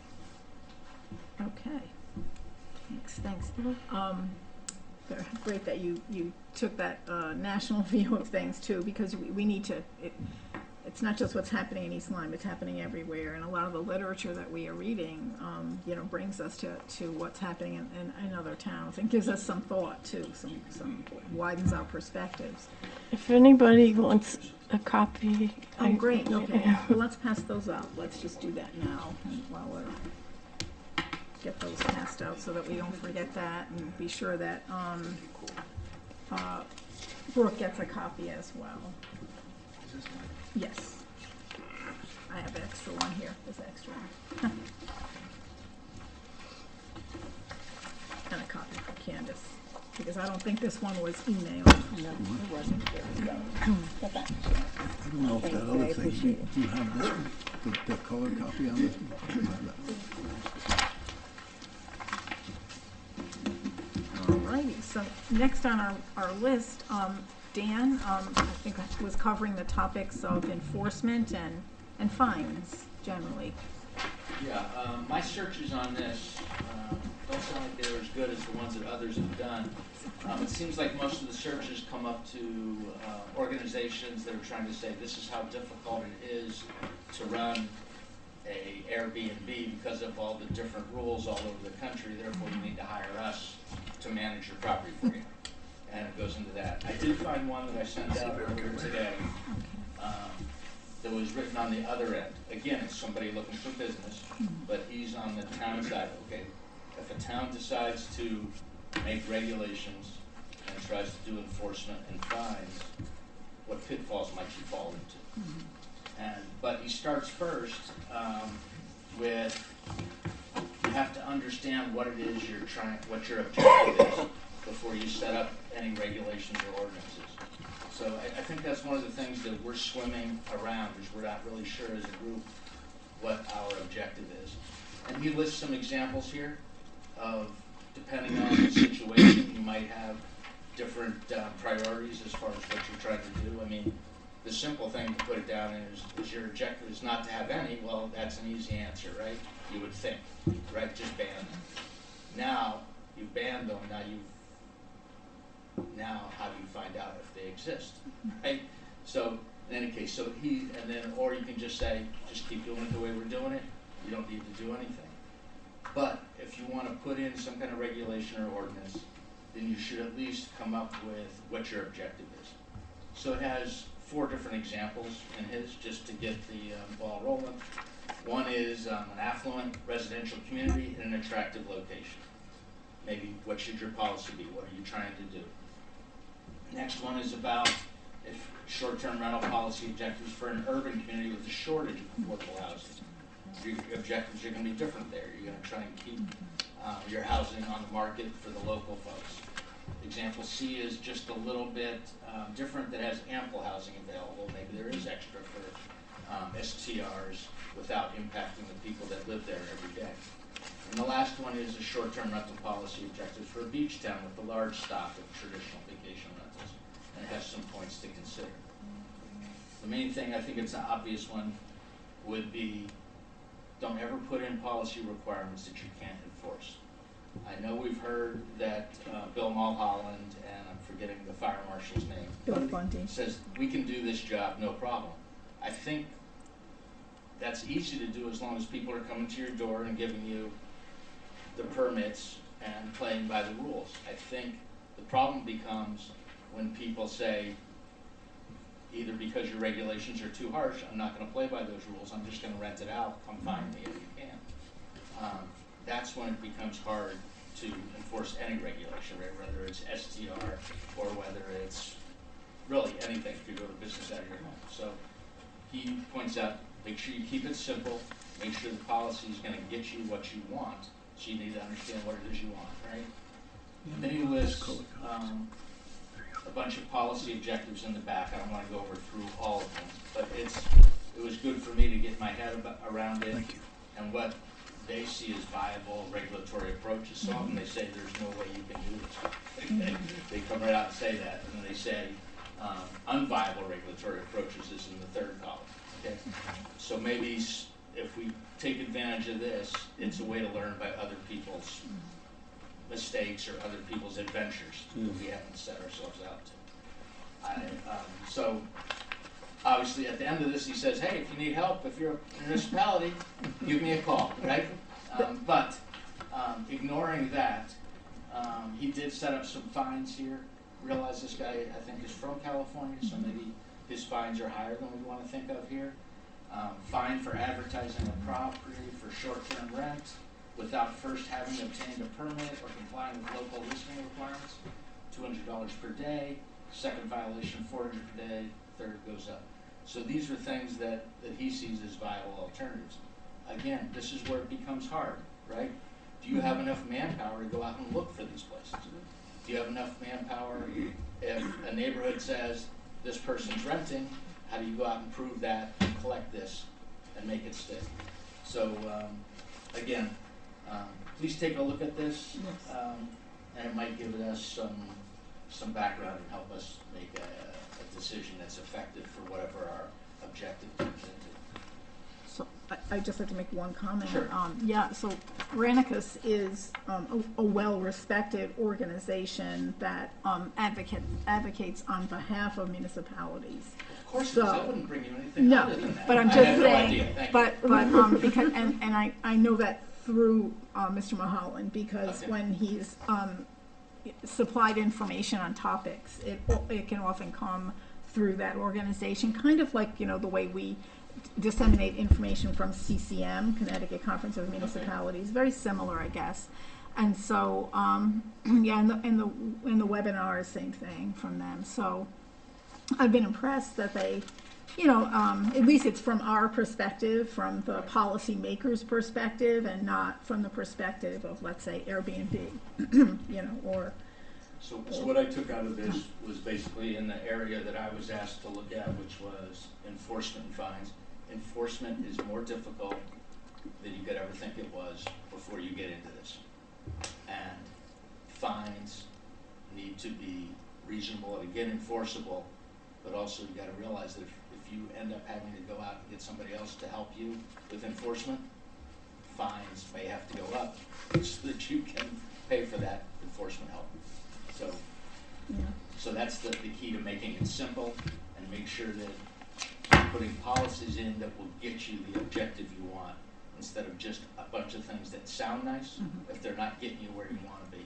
Okay, thanks, thanks. Um, very great that you, you took that uh, national view of things too, because we, we need to, it, it's not just what's happening in East Lyme, it's happening everywhere, and a lot of the literature that we are reading, um, you know, brings us to, to what's happening in, in, in other towns and gives us some thought too, some, some widens our perspectives. If anybody wants a copy. Oh, I- great, okay. Well, let's pass those out. Let's just do that now and while we're, get those passed out so that we don't forget that, and be sure that, um, uh, Brooke gets a copy as well. Yes. I have an extra one here. There's an extra one. And a copy for Candace, because I don't think this one was emailed. No, it wasn't. There we go. Got that. I don't know if that other thing, you you have this one, the, the color copy on this one? You have that. Alrighty, so next on our, our list, um, Dan, um, I think was covering the topics of enforcement and, and fines generally. Yeah, um, my searches on this, um, don't sound like they're as good as the ones that others have done. Um, it seems like most of the searches come up to, uh, organizations that are trying to say this is how difficult it is to run a Airbnb because of all the different rules all over the country, therefore you need to hire us to manage your property for you. And it goes into that. I did find one that I sent out earlier today, um, that was written on the other end. Again, it's somebody looking for business, but he's on the town side. Okay, if a town decides to make regulations and tries to do enforcement and fines, what pitfalls might you fall into? And, but he starts first um, with, you have to understand what it is you're trying, what your objective is before you set up any regulations or ordinances. So I, I think that's one of the things that we're swimming around, is we're not really sure as a group what our objective is. And he lists some examples here of, depending on the situation, you might have different uh, priorities as far as what you're trying to do. I mean, the simple thing to put it down is, is your objective is not to have any. Well, that's an easy answer, right? You would think, right? Just ban them. Now, you've banned them, now you've, now how do you find out if they exist, right? So, in any case, so he, and then, or you can just say, just keep doing it the way we're doing it, you don't need to do anything. But if you want to put in some kind of regulation or ordinance, then you should at least come up with what your objective is. So it has four different examples in his, just to get the um, ball rolling. One is um, an affluent residential community in an attractive location. Maybe what should your policy be? What are you trying to do? Next one is about if short-term rental policy objectives for an urban community with a shortage of affordable housing. Your objectives are going to be different there. You're going to try and keep uh, your housing on the market for the local folks. Example C is just a little bit um, different, that has ample housing available. Maybe there is extra for um, S T Rs without impacting the people that live there every day. And And the last one is a short-term rental policy objectives for a beach town with a large stock of traditional vacation rentals, and it has some points to consider. The main thing, I think it's an obvious one, would be don't ever put in policy requirements that you can't enforce. I know we've heard that uh, Bill Mulholland, and I'm forgetting the fire marshal's name, Bill Bundy. says we can do this job, no problem. I think that's easy to do as long as people are coming to your door and giving you the permits and playing by the rules. I think the problem becomes when people say, either because your regulations are too harsh, I'm not gonna play by those rules, I'm just gonna rent it out, come find me if you can. Um, that's when it becomes hard to enforce any regulation, right? Whether it's S T R or whether it's really anything, if you go to business out of your home. So he points out, make sure you keep it simple, make sure the policy is gonna get you what you want, so you need to understand what it is you want, right? And then he lists, um, a bunch of policy objectives in the back. I don't wanna go over through all of them, but it's, it was good for me to get my head about, around it. Thank you. And what they see as viable regulatory approaches. So often they say there's no way you can do this. They come right out and say that, and then they say um, unviable regulatory approaches is in the third column. Okay, so maybe s- if we take advantage of this, it's a way to learn by other people's mistakes or other people's adventures that we haven't set ourselves out to. I, um, so obviously at the end of this he says, hey, if you need help, if you're a municipality, give me a call, right? Um, but um, ignoring that, um, he did set up some fines here. Realize this guy, I think, is from California, so maybe his fines are higher than we want to think of here. Um, fine for advertising a property for short-term rent without first having obtained a permit or complying with local listing requirements, two hundred dollars per day. Second violation, four hundred dollars per day. Third goes up. So these are things that, that he sees as viable alternatives. Again, this is where it becomes hard, right? Do you have enough manpower to go out and look for these places? Do you have enough manpower if a neighborhood says this person's renting? How do you go out and prove that, and collect this, and make it stick? So um, again, um, please take a look at this, Yes. um, and it might give us some some background and help us make a, a decision that's effective for whatever our objective turns into. So I, I just like to make one comment. Sure. Um, yeah, so Granicus is um, a, a well-respected organization that um, advocate, advocates on behalf of municipalities. Of course, it is. I So- wouldn't bring you anything No, other than that. but I'm I just had no saying, idea. Thank you. but, but, um, because, and, and I, I know that through, uh, Mister Mulholland, because Okay. when he's, um, supplied information on topics, it, it can often come through that organization, kind of like, you know, the way we disseminate information from C C M, Connecticut Conference of Municipalities, very similar, I guess. And so, um, yeah, and the, and the, and the webinar, same thing from them. So I've been impressed that they, you know, um, at least it's from our perspective, from the policymakers' perspective, and not from the perspective of, let's say, Airbnb, you know, or, So, so what I took out of this was basically in the area that I was asked to look at, which was enforcement and fines. Enforcement is more difficult than you could ever think it was before you get into this. And fines need to be reasonable and again enforceable, but also you gotta realize that if, if you end up having to go out and get somebody else to help you with enforcement, fines may have to go up so that you can pay for that enforcement help. So, yeah. so that's the, the key to making it simple and make sure that you're putting policies in that will get you the objective you want instead of just a bunch of things that sound nice. Mhm. If they're not getting you where you want to be,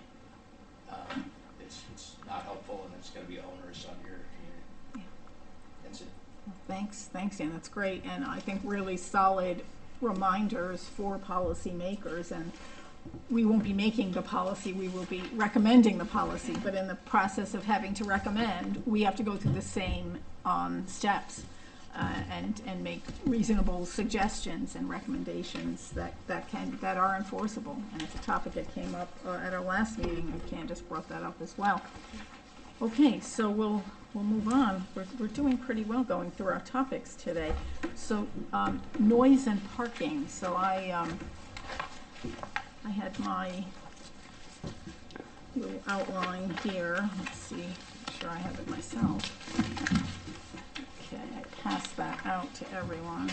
um, it's, it's not helpful and it's going to be onerous on your community. Yeah. That's it. Thanks, thanks, Dan, that's great, and I think really solid reminders for policymakers, and we won't be making the policy, we will be recommending the policy, but in the process of having to recommend, we have to go through the same, um, steps, uh, and, and make reasonable suggestions and recommendations that, that can, that are enforceable, and it's a topic that came up, uh, at our last meeting, and Candace brought that up as well. Okay, so we'll, we'll move on. We're, we're doing pretty well going through our topics today. So, um, noise and parking. So I, um, I had my little outline here. Let's see, make sure I have it myself. Okay, I passed that out to everyone.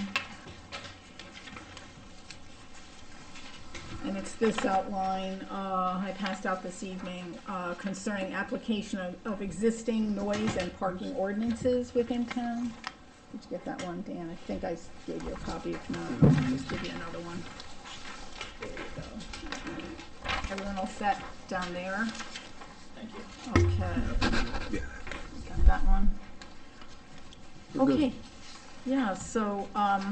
And it's this outline uh, I passed out this evening uh, concerning application of, of existing noise and parking ordinances within town. Did you get that one, Dan? I think I s- gave you a copy. If not, I'll just give you another one. There you go. Everyone all set down there? Thank you. Okay. Yeah. Got that one? We're good. Okay. Yeah, so, um,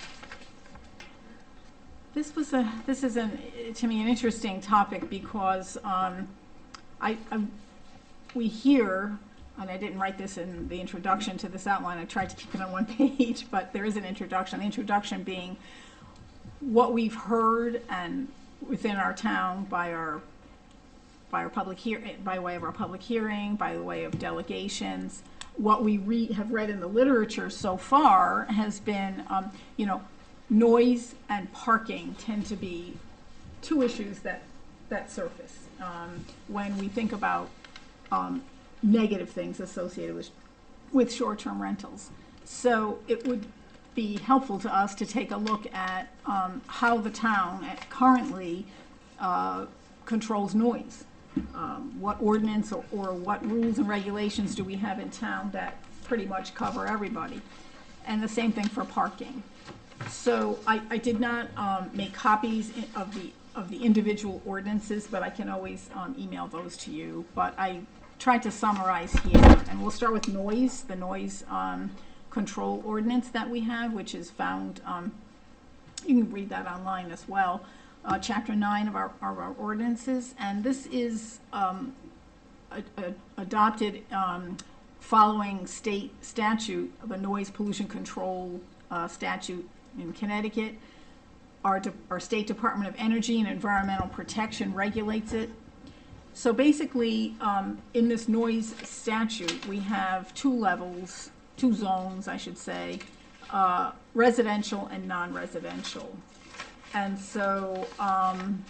this was a, this is an, to me, an interesting topic because, um, I, I, we hear, and I didn't write this in the introduction to this outline, I tried to keep it on one page, but there is an introduction, the introduction being what we've heard and within our town by our, by our public hear, by way of our public hearing, by the way of delegations, what we re, have read in the literature so far has been, um, you know, noise and parking tend to be two issues that, that surface um, when we think about um, negative things associated with, with short-term rentals. So it would be helpful to us to take a look at um, how the town currently uh, controls noise. Um, what ordinance or, or what rules and regulations do we have in town that pretty much cover everybody? And the same thing for parking. So I, I did not um, make copies i- of the of the individual ordinances, but I can always um, email those to you. But I tried to summarize here, and we'll start with noise, the noise um, control ordinance that we have, which is found, um, you can read that online as well, uh, chapter nine of our, of our ordinances. And this is um, a, a, adopted um, following state statute, the noise pollution control uh, statute in Connecticut. Our, de- our State Department of Energy and Environmental Protection regulates it. So basically, um, in this noise statute, we have two levels, two zones, I should say, uh, residential and non-residential. And so, um,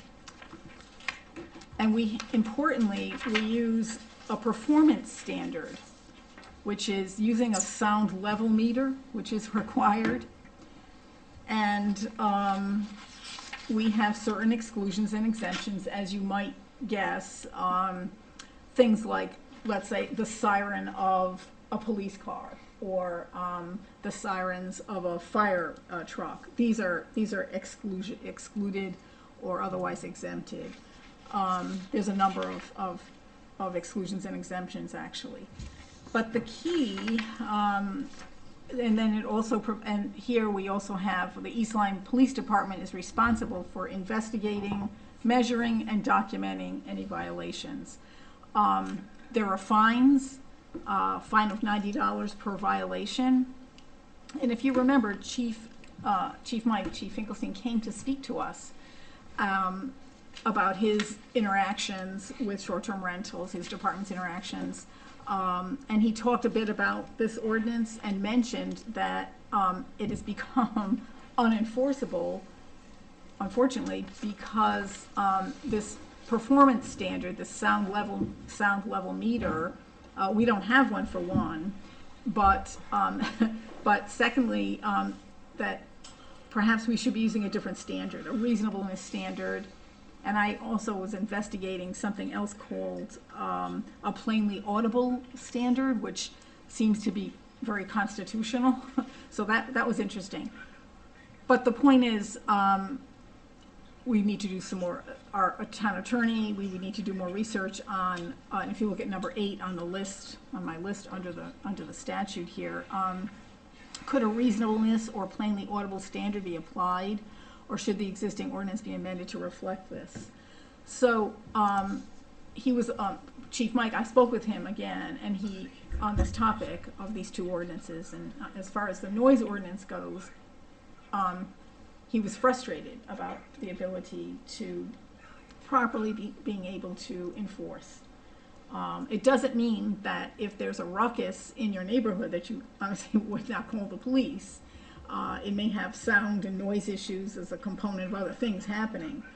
and we, importantly, we use a performance standard, which is using a sound level meter, which is required. And um, we have certain exclusions and exemptions, as you might guess. Um, things like, let's say, the siren of a police car, or um, the sirens of a fire uh, truck. These are these are exclusion, excluded or otherwise exempted. Um, there's a number of, of of exclusions and exemptions, actually. But the key. Um, And then it also, pro- and here we also have, the East Lyme Police Department is responsible for investigating, measuring, and documenting any violations. Um, there are fines, uh, fine of ninety dollars per violation. And if you remember, Chief, uh, Chief Mike, Chief Finkelstein came to speak to us, um, about his interactions with short-term rentals, his department's interactions. Um, and he talked a bit about this ordinance and mentioned that um, it has become unenforceable, unfortunately, because um, this performance standard, the sound level sound level meter, uh, we don't have one for one, but um, but secondly, um, that perhaps we should be using a different standard, a reasonableness standard. And I also was investigating something else called um, a plainly audible standard, which seems to be very constitutional. So that, that was interesting. But the point is, um, we need to do some more, our town attorney, we would need to do more research on, uh, and if you look at number eight on the list, on my list under the, under the statute here, um, could a reasonableness or plainly audible standard be applied? Or should the existing ordinance be amended to reflect this? So um, he was, um, Chief Mike, I spoke with him again, and he, on this topic of these two ordinances, and as far as the noise ordinance goes, um, he was frustrated about the ability to properly be being able to enforce. Um, it doesn't mean that if there's a ruckus in your neighborhood that you honestly would not call the police. Uh, it may have sound and noise issues as a component of other things happening.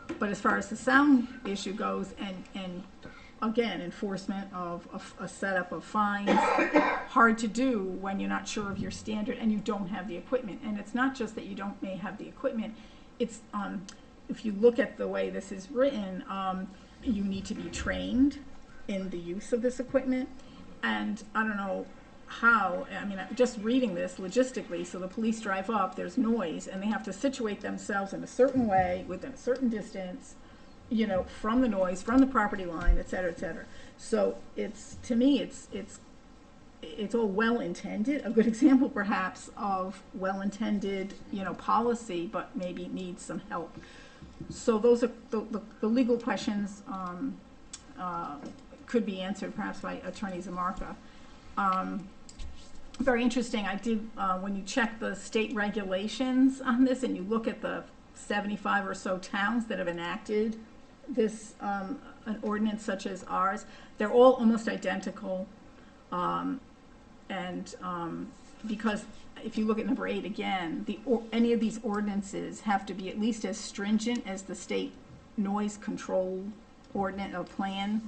But as far as the sound issue goes, and, and again, enforcement of a, a setup of fines, hard to do when you're not sure of your standard and you don't have the equipment. And it's not just that you don't may have the equipment, it's, um, if you look at the way this is written, um, you need to be trained in the use of this equipment. And I don't know how, I mean, just reading this logistically, so the police drive up, there's noise, and they have to situate themselves in a certain way, within a certain distance, you know, from the noise, from the property line, et cetera, et cetera. So it's, to me, it's, it's, it's all well-intended, a good example perhaps of well-intended, you know, policy, but maybe needs some help. So those are the, the, the legal questions, um, uh, could be answered perhaps by Attorney Zamarka. Um, very interesting, I did, uh, when you check the state regulations on this and you look at the seventy-five or so towns that have enacted this, um, an ordinance such as ours, they're all almost identical. Um, and, um, because if you look at number eight again, the, or, any of these ordinances have to be at least as stringent as the state noise control ordinance or plan,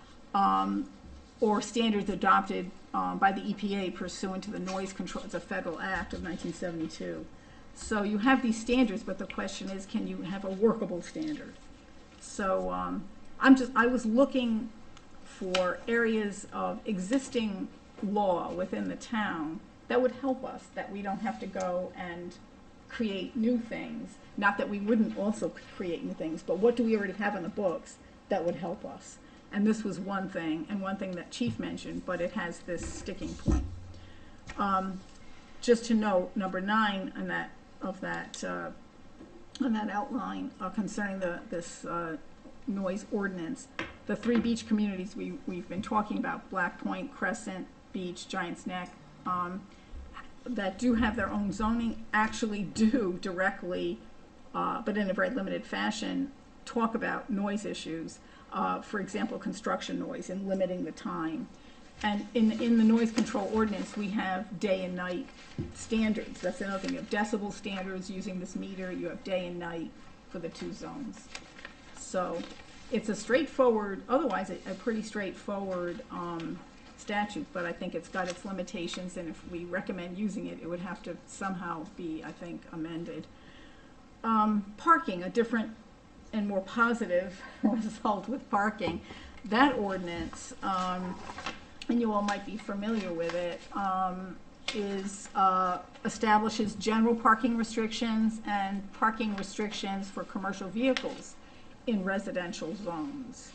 um, or standards adopted um, by the E P A pursuant to the noise control, it's a federal act of nineteen seventy-two. So you have these standards, but the question is, can you have a workable standard? So um, I'm just, I was looking for areas of existing law within the town that would help us, that we don't have to go and create new things. Not that we wouldn't also create new things, but what do we already have in the books that would help us? And this was one thing, and one thing that Chief mentioned, but it has this sticking point. Um, just to note, number nine on that, of that, uh, on that outline uh, concerning the, this uh, noise ordinance, the three beach communities we, we've been talking about, Black Point, Crescent Beach, Giants Neck, um, that do have their own zoning, actually do directly, uh, but in a very limited fashion, talk about noise issues. Uh, for example, construction noise and limiting the time. And in, in the noise control ordinance, we have day and night standards. That's another thing. You have decibel standards using this meter. You have day and night for the two zones. So it's a straightforward, otherwise a, a pretty straightforward um, statute, but I think it's got its limitations, and if we recommend using it, it would have to somehow be, I think, amended. Um, parking, a different and more positive result with parking. That ordinance, um, and you all might be familiar with it, um, is uh, establishes general parking restrictions and parking restrictions for commercial vehicles in residential zones.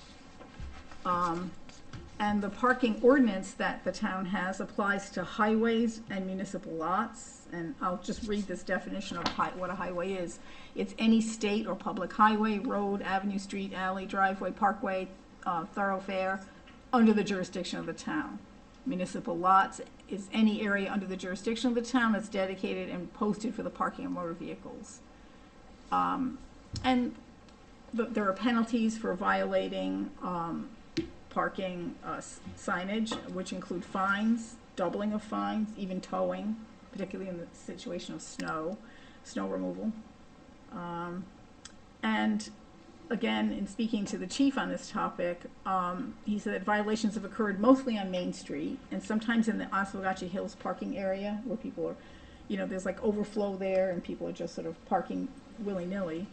Um, and the parking ordinance that the town has applies to highways and municipal lots. And I'll just read this definition of hi- what a highway is. It's any state or public highway, road, avenue, street, alley, driveway, parkway, uh, thoroughfare, under the jurisdiction of the town. Municipal lots is any area under the jurisdiction of the town that's dedicated and posted for the parking of motor vehicles. Um, and th- there are penalties for violating um, parking uh, signage, which include fines, doubling of fines, even towing, particularly in the situation of snow, snow removal. Um, and again, in speaking to the chief on this topic, um, he said that violations have occurred mostly on Main Street and sometimes in the Oswegatchie Hills parking area where people are, you know, there's like overflow there and people are just sort of parking willy-nilly.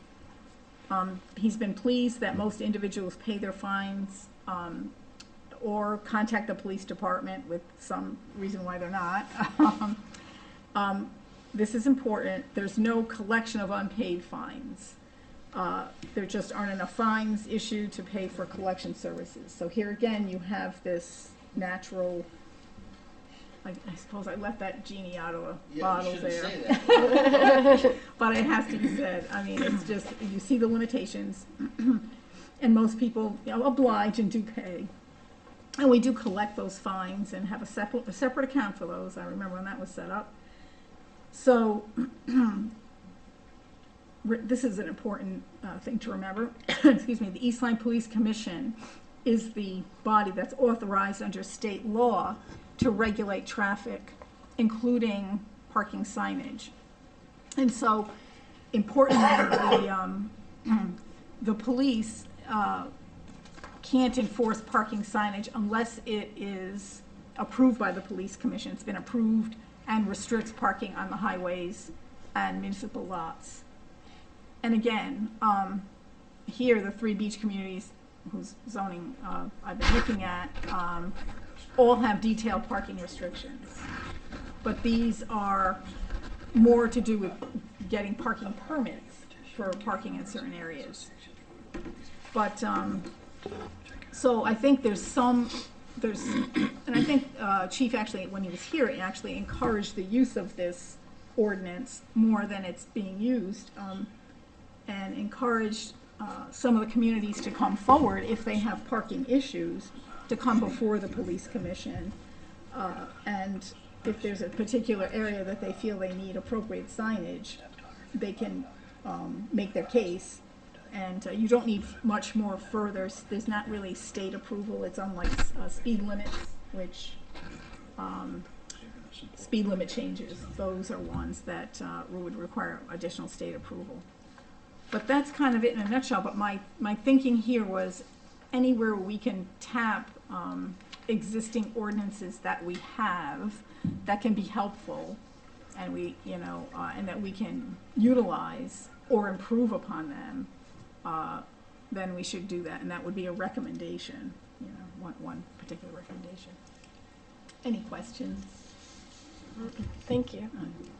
Um, he's been pleased that most individuals pay their fines um, or contact the police department with some reason why they're not. um, um, this is important. There's no collection of unpaid fines. Uh, there just aren't enough fines issued to pay for collection services. So here again, you have this natural, I, I suppose I left that genie out of a Yeah, bottle you shouldn't there. say that. But it has to be said. I mean, it's just, you see the limitations, and most people, you know, oblige and do pay. And we do collect those fines and have a separate, a separate account for those. I remember when that was set up. So, this is an important uh, thing to remember. Excuse me, the East Lyme Police Commission is the body that's authorized under state law to regulate traffic, including parking signage. And so, importantly, the, um, the police, uh, can't enforce parking signage unless it is approved by the police commission. It's been approved and restricts parking on the highways and municipal lots. And again, um, here, the three beach communities whose zoning, uh, I've been looking at, um, all have detailed parking restrictions. But these are more to do with getting parking permits for parking in certain areas. But, um, so I think there's some, there's, and I think, uh, Chief actually, when he was here, he actually encouraged the use of this ordinance more than it's being used, um, and encouraged, uh, some of the communities to come forward if they have parking issues, to come before the police commission. Uh, and if there's a particular area that they feel they need appropriate signage, they can, um, make their case. And uh, you don't need much more further, s- there's not really state approval, it's unlike s- uh, speed limits, which, um, speed limit changes, those are ones that uh, would require additional state approval. But that's kind of it in a nutshell, but my, my thinking here was anywhere we can tap um, existing ordinances that we have that can be helpful, and we, you know, uh, and that we can utilize or improve upon them, uh, then we should do that, and that would be a recommendation, you know, one, one particular recommendation. Any questions? Thank you.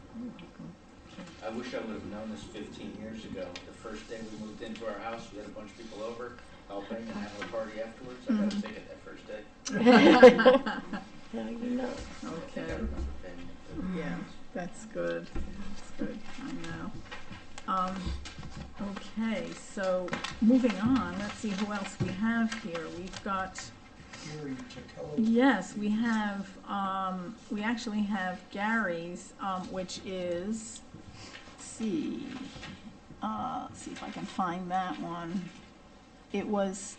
I wish I would have known this fifteen years ago. The first day we moved into our house, we had a bunch of people over helping and having a party afterwards. I got a ticket that first day. Now you know. I think I Okay, remember paying it. yeah, that's good, that's good, I know. Um, okay, so moving on, let's see who else we have here. We've got, Gary Chichello. yes, we have, um, we actually have Gary's, um, which is, let's see, uh, let's see if I can find that one. It was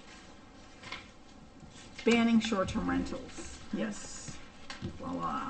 banning short-term rentals, yes, voila.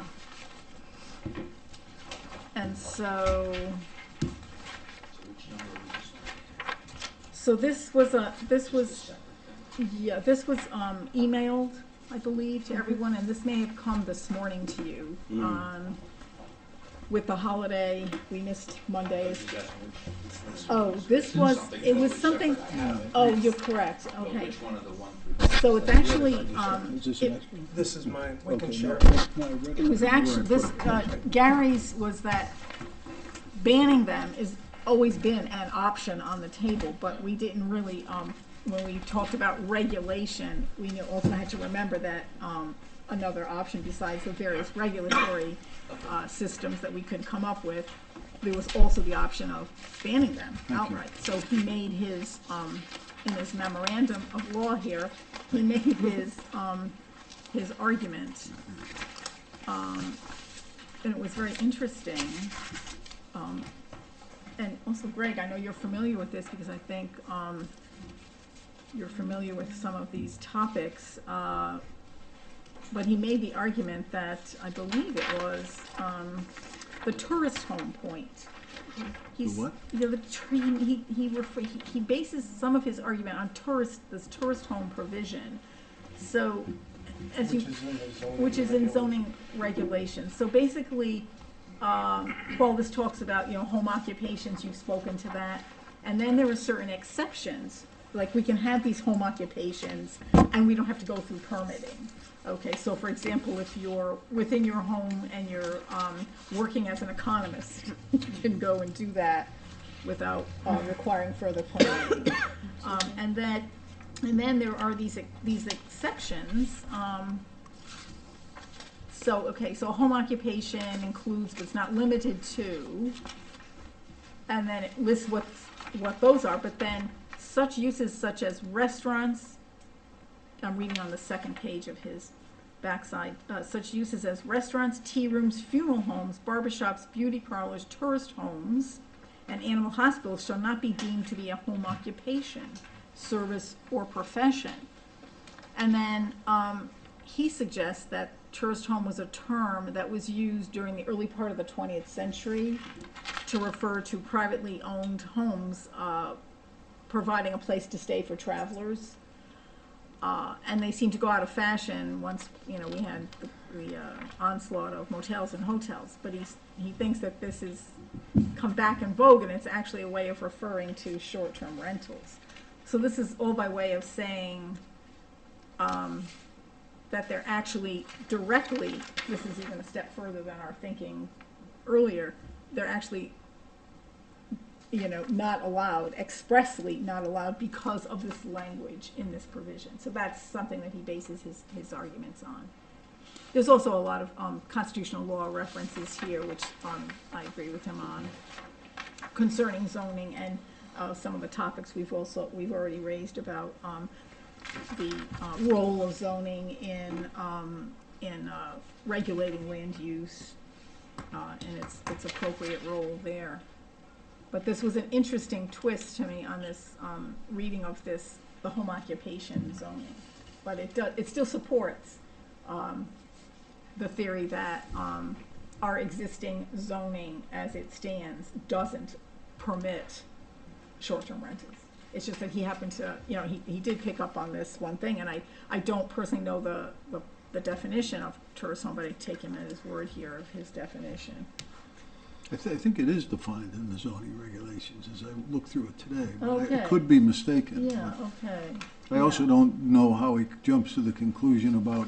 And so, So which number was this? so this was a, this was, Separate thing. yeah, this was, um, emailed, I believe, to everyone, and this may have come this morning to you. Mm. Um, with the holiday, we missed Mondays. You got which- which- Oh, this was, Something it was totally something, separate. I have it. oh, you're correct, But okay. which one of the one through? So it's actually, um, Is this it, next one? This is mine, we can Okay, share. no, no, I read it was actually, this, uh, Gary's was that banning them has always been an option on the table, but we didn't really, um, when we talked about regulation, we knew- also had to remember that, um, another option besides the various regulatory, uh, systems that we could come up with, there was also the option of banning them outright. So he made his, um, in his memorandum of law here, he made his, um, his argument. Um, and it was very interesting. Um, and also, Greg, I know you're familiar with this because I think, um, you're familiar with some of these topics. Uh, but he made the argument that, I believe it was, um, the tourist home point. He's, what? You know, the tree, he, he refer, he, he bases some of his argument on tourist, this tourist home provision. So, as you, Which is in the zoning. which is in regulations. zoning regulations. So basically, um, well, this talks about, you know, home occupations, you've spoken to that. And then there are certain exceptions, like we can have these home occupations and we don't have to go through permitting. Okay, so for example, if you're within your home and you're, um, working as an economist, you can go and do that without, uh, requiring further permitting. Um, and that, and then there are these, ex- these exceptions, um, so, okay, so a home occupation includes but is not limited to, and then it lists what, what those are, but then such uses such as restaurants, I'm reading on the second page of his backside, uh, such uses as restaurants, tea rooms, funeral homes, barbershops, beauty parlors, tourist homes, and animal hospitals shall not be deemed to be a home occupation, service, or profession. And then, um, he suggests that tourist home was a term that was used during the early part of the twentieth century to refer to privately owned homes, uh, providing a place to stay for travelers. Uh, and they seem to go out of fashion once, you know, we had the, the uh, onslaught of motels and hotels. But he's, he thinks that this has come back in vogue, and it's actually a way of referring to short-term rentals. So this is all by way of saying um, that they're actually directly, this is even a step further than our thinking earlier, they're actually, you know, not allowed, expressly not allowed because of this language in this provision. So that's something that he bases his, his arguments on. There's also a lot of um, constitutional law references here, which um, I agree with him on, concerning zoning and uh, some of the topics we've also, we've already raised about um, the uh, role of zoning in, um, in uh, regulating land use uh, and its, its appropriate role there. But this was an interesting twist to me on this um, reading of this, the home occupation zoning. But it does, it still supports um, the theory that um, our existing zoning as it stands doesn't permit short-term rentals. It's just that he happened to, you know, he, he did pick up on this one thing, and I, I don't personally know the, the, the definition of tourist home, but I take him at his word here of his definition. I, th- I think it is defined in the zoning regulations as I look through it today. But I, Okay. I could be mistaken. Yeah, okay. I also Yeah. don't know how he jumps to the conclusion about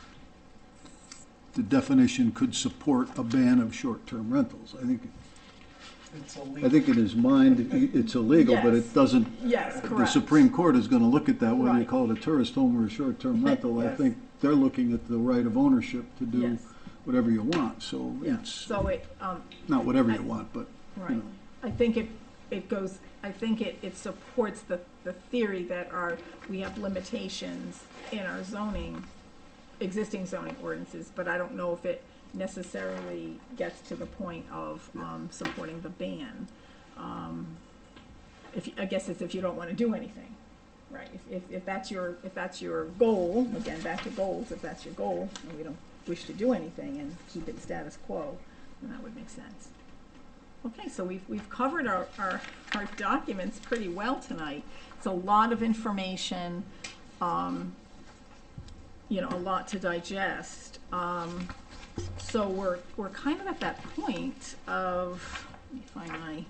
the definition could support a ban of short-term rentals. I think, It's I illegal. think in his mind, i- it's illegal, but Yes. it doesn't, Yes, the correct. Supreme Court is gonna look at that, whether you Right. call it a tourist home or a short-term rental. I Yes. think they're looking at the right of ownership to do Yes. whatever you want, so Yeah, it's, so it, um, not whatever I- you want, but, you right. know. I think it, it goes, I think it, it supports the, the theory that our, we have limitations in our zoning, existing zoning ordinances, but I don't know if it necessarily gets to the point of, um, supporting the ban. Um, if, I guess it's if you don't wanna do anything, right? If, if, if that's your, if that's your goal, again, back to goals, if that's your goal, and we don't wish to do anything and keep it status quo, then that would make sense. Okay, so we've, we've covered our, our, our documents pretty well tonight. It's a lot of information, um, you know, a lot to digest. Um, so we're, we're kind of at that point of, let me find my,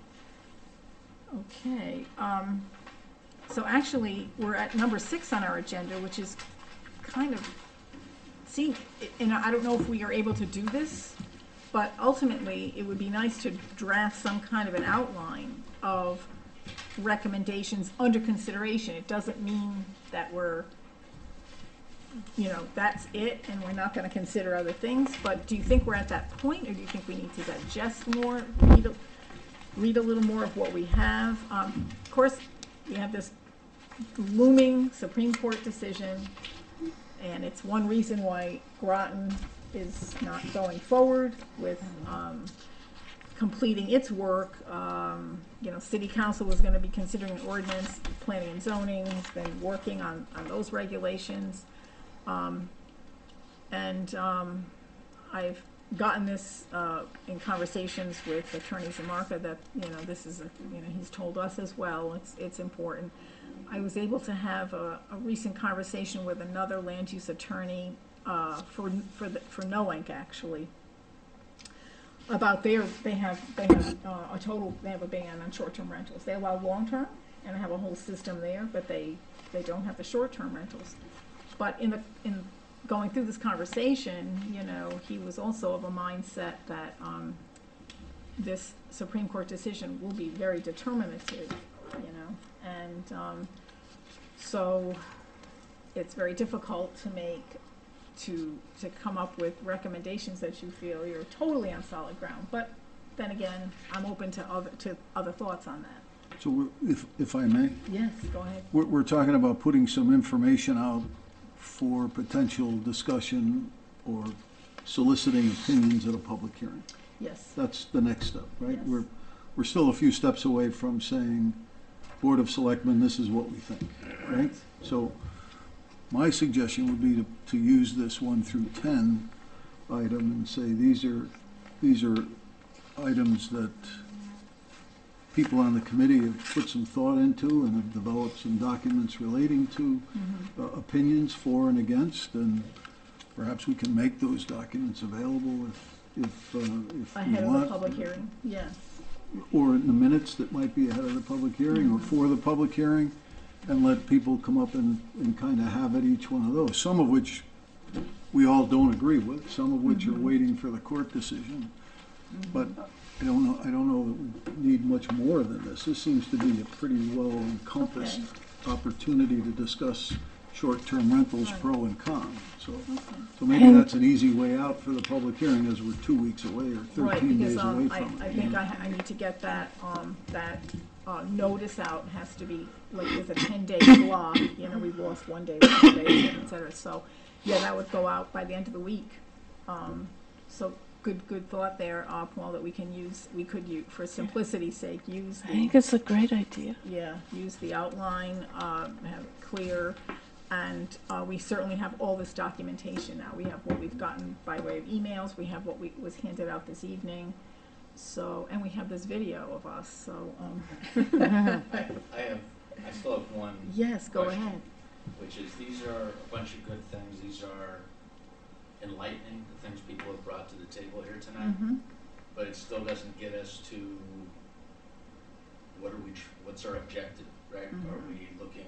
okay, um, so actually, we're at number six on our agenda, which is kind of, see, and I don't know if we are able to do this, but ultimately, it would be nice to draft some kind of an outline of recommendations under consideration. It doesn't mean that we're, you know, that's it and we're not gonna consider other things, but do you think we're at that point, or do you think we need to digest more, read a, read a little more of what we have? Um, of course, we have this looming Supreme Court decision, and it's one reason why Groton is not going forward with um, completing its work. Um, you know, City Council was going to be considering an ordinance, planning and zoning has been working on, on those regulations. Um, and um, I've gotten this uh, in conversations with Attorney Zamarka that, you know, this is, a, you know, he's told us as well, it's, it's important. I was able to have a, a recent conversation with another land use attorney uh, for for the, for Noank actually about their they have they have uh, a total they have a ban on short-term rentals. They allow long-term and have a whole system there, but they they don't have the short-term rentals. But in the in going through this conversation, you know, he was also of a mindset that um, this Supreme Court decision will be very determinative, you know, and um, so it's very difficult to make, to, to come up with recommendations that you feel you're totally on solid ground. But then again, I'm open to other, to other thoughts on that. So we're, if, if I may, Yes, go ahead. we're, we're talking about putting some information out for potential discussion or soliciting opinions at a public hearing. Yes, That's the next step, right? Yes. We're, we're still a few steps away from saying, Board of Selectmen, this is what we think, right? So my suggestion would be to, to use this one through ten item and say, these are, these are items that people on the committee have put some thought into and have developed some documents relating to Mhm. uh, opinions for and against, and perhaps we can make those documents available if, if, uh, if we Ahead of the want. public hearing, yes. Or in the minutes that might be ahead of the public hearing, or for the public hearing, and let people come up and, and kind of have at each one of those, some of which we all don't agree with, some of which are Mhm. waiting for the court decision. Mhm. But I don't know, I don't know that we need much more than this. This seems to be a pretty well encompassed opportunity to discuss short-term rentals, Right. pro and con. So, Okay. so maybe And- that's an easy way out for the public hearing, as we're two weeks away or Right, thirteen because, days um, away I, from it. I think I, ha- I need to get that, um, that, uh, notice out, has to be, like, with a ten-day block, you know, we've lost one day, one day, et cetera, so, yeah, that would go out by the end of the week. Um, so, good, good thought there, uh, Paul, that we can use, we could use, for simplicity's sake, use I the, think it's a great idea. yeah, use the outline, um, have it clear, and, uh, we certainly have all this documentation now. We have what we've gotten by way of emails, we have what we, was handed out this evening, so, and we have this video of us, so, um, I, I have, I still have one. yes, go question, ahead. Which is, these are a bunch of good things, these are enlightening, the things people have brought to the table here tonight, Mm-hmm, but it still doesn't get us to what are we, tr- what's our objective, right? Mhm. Are we looking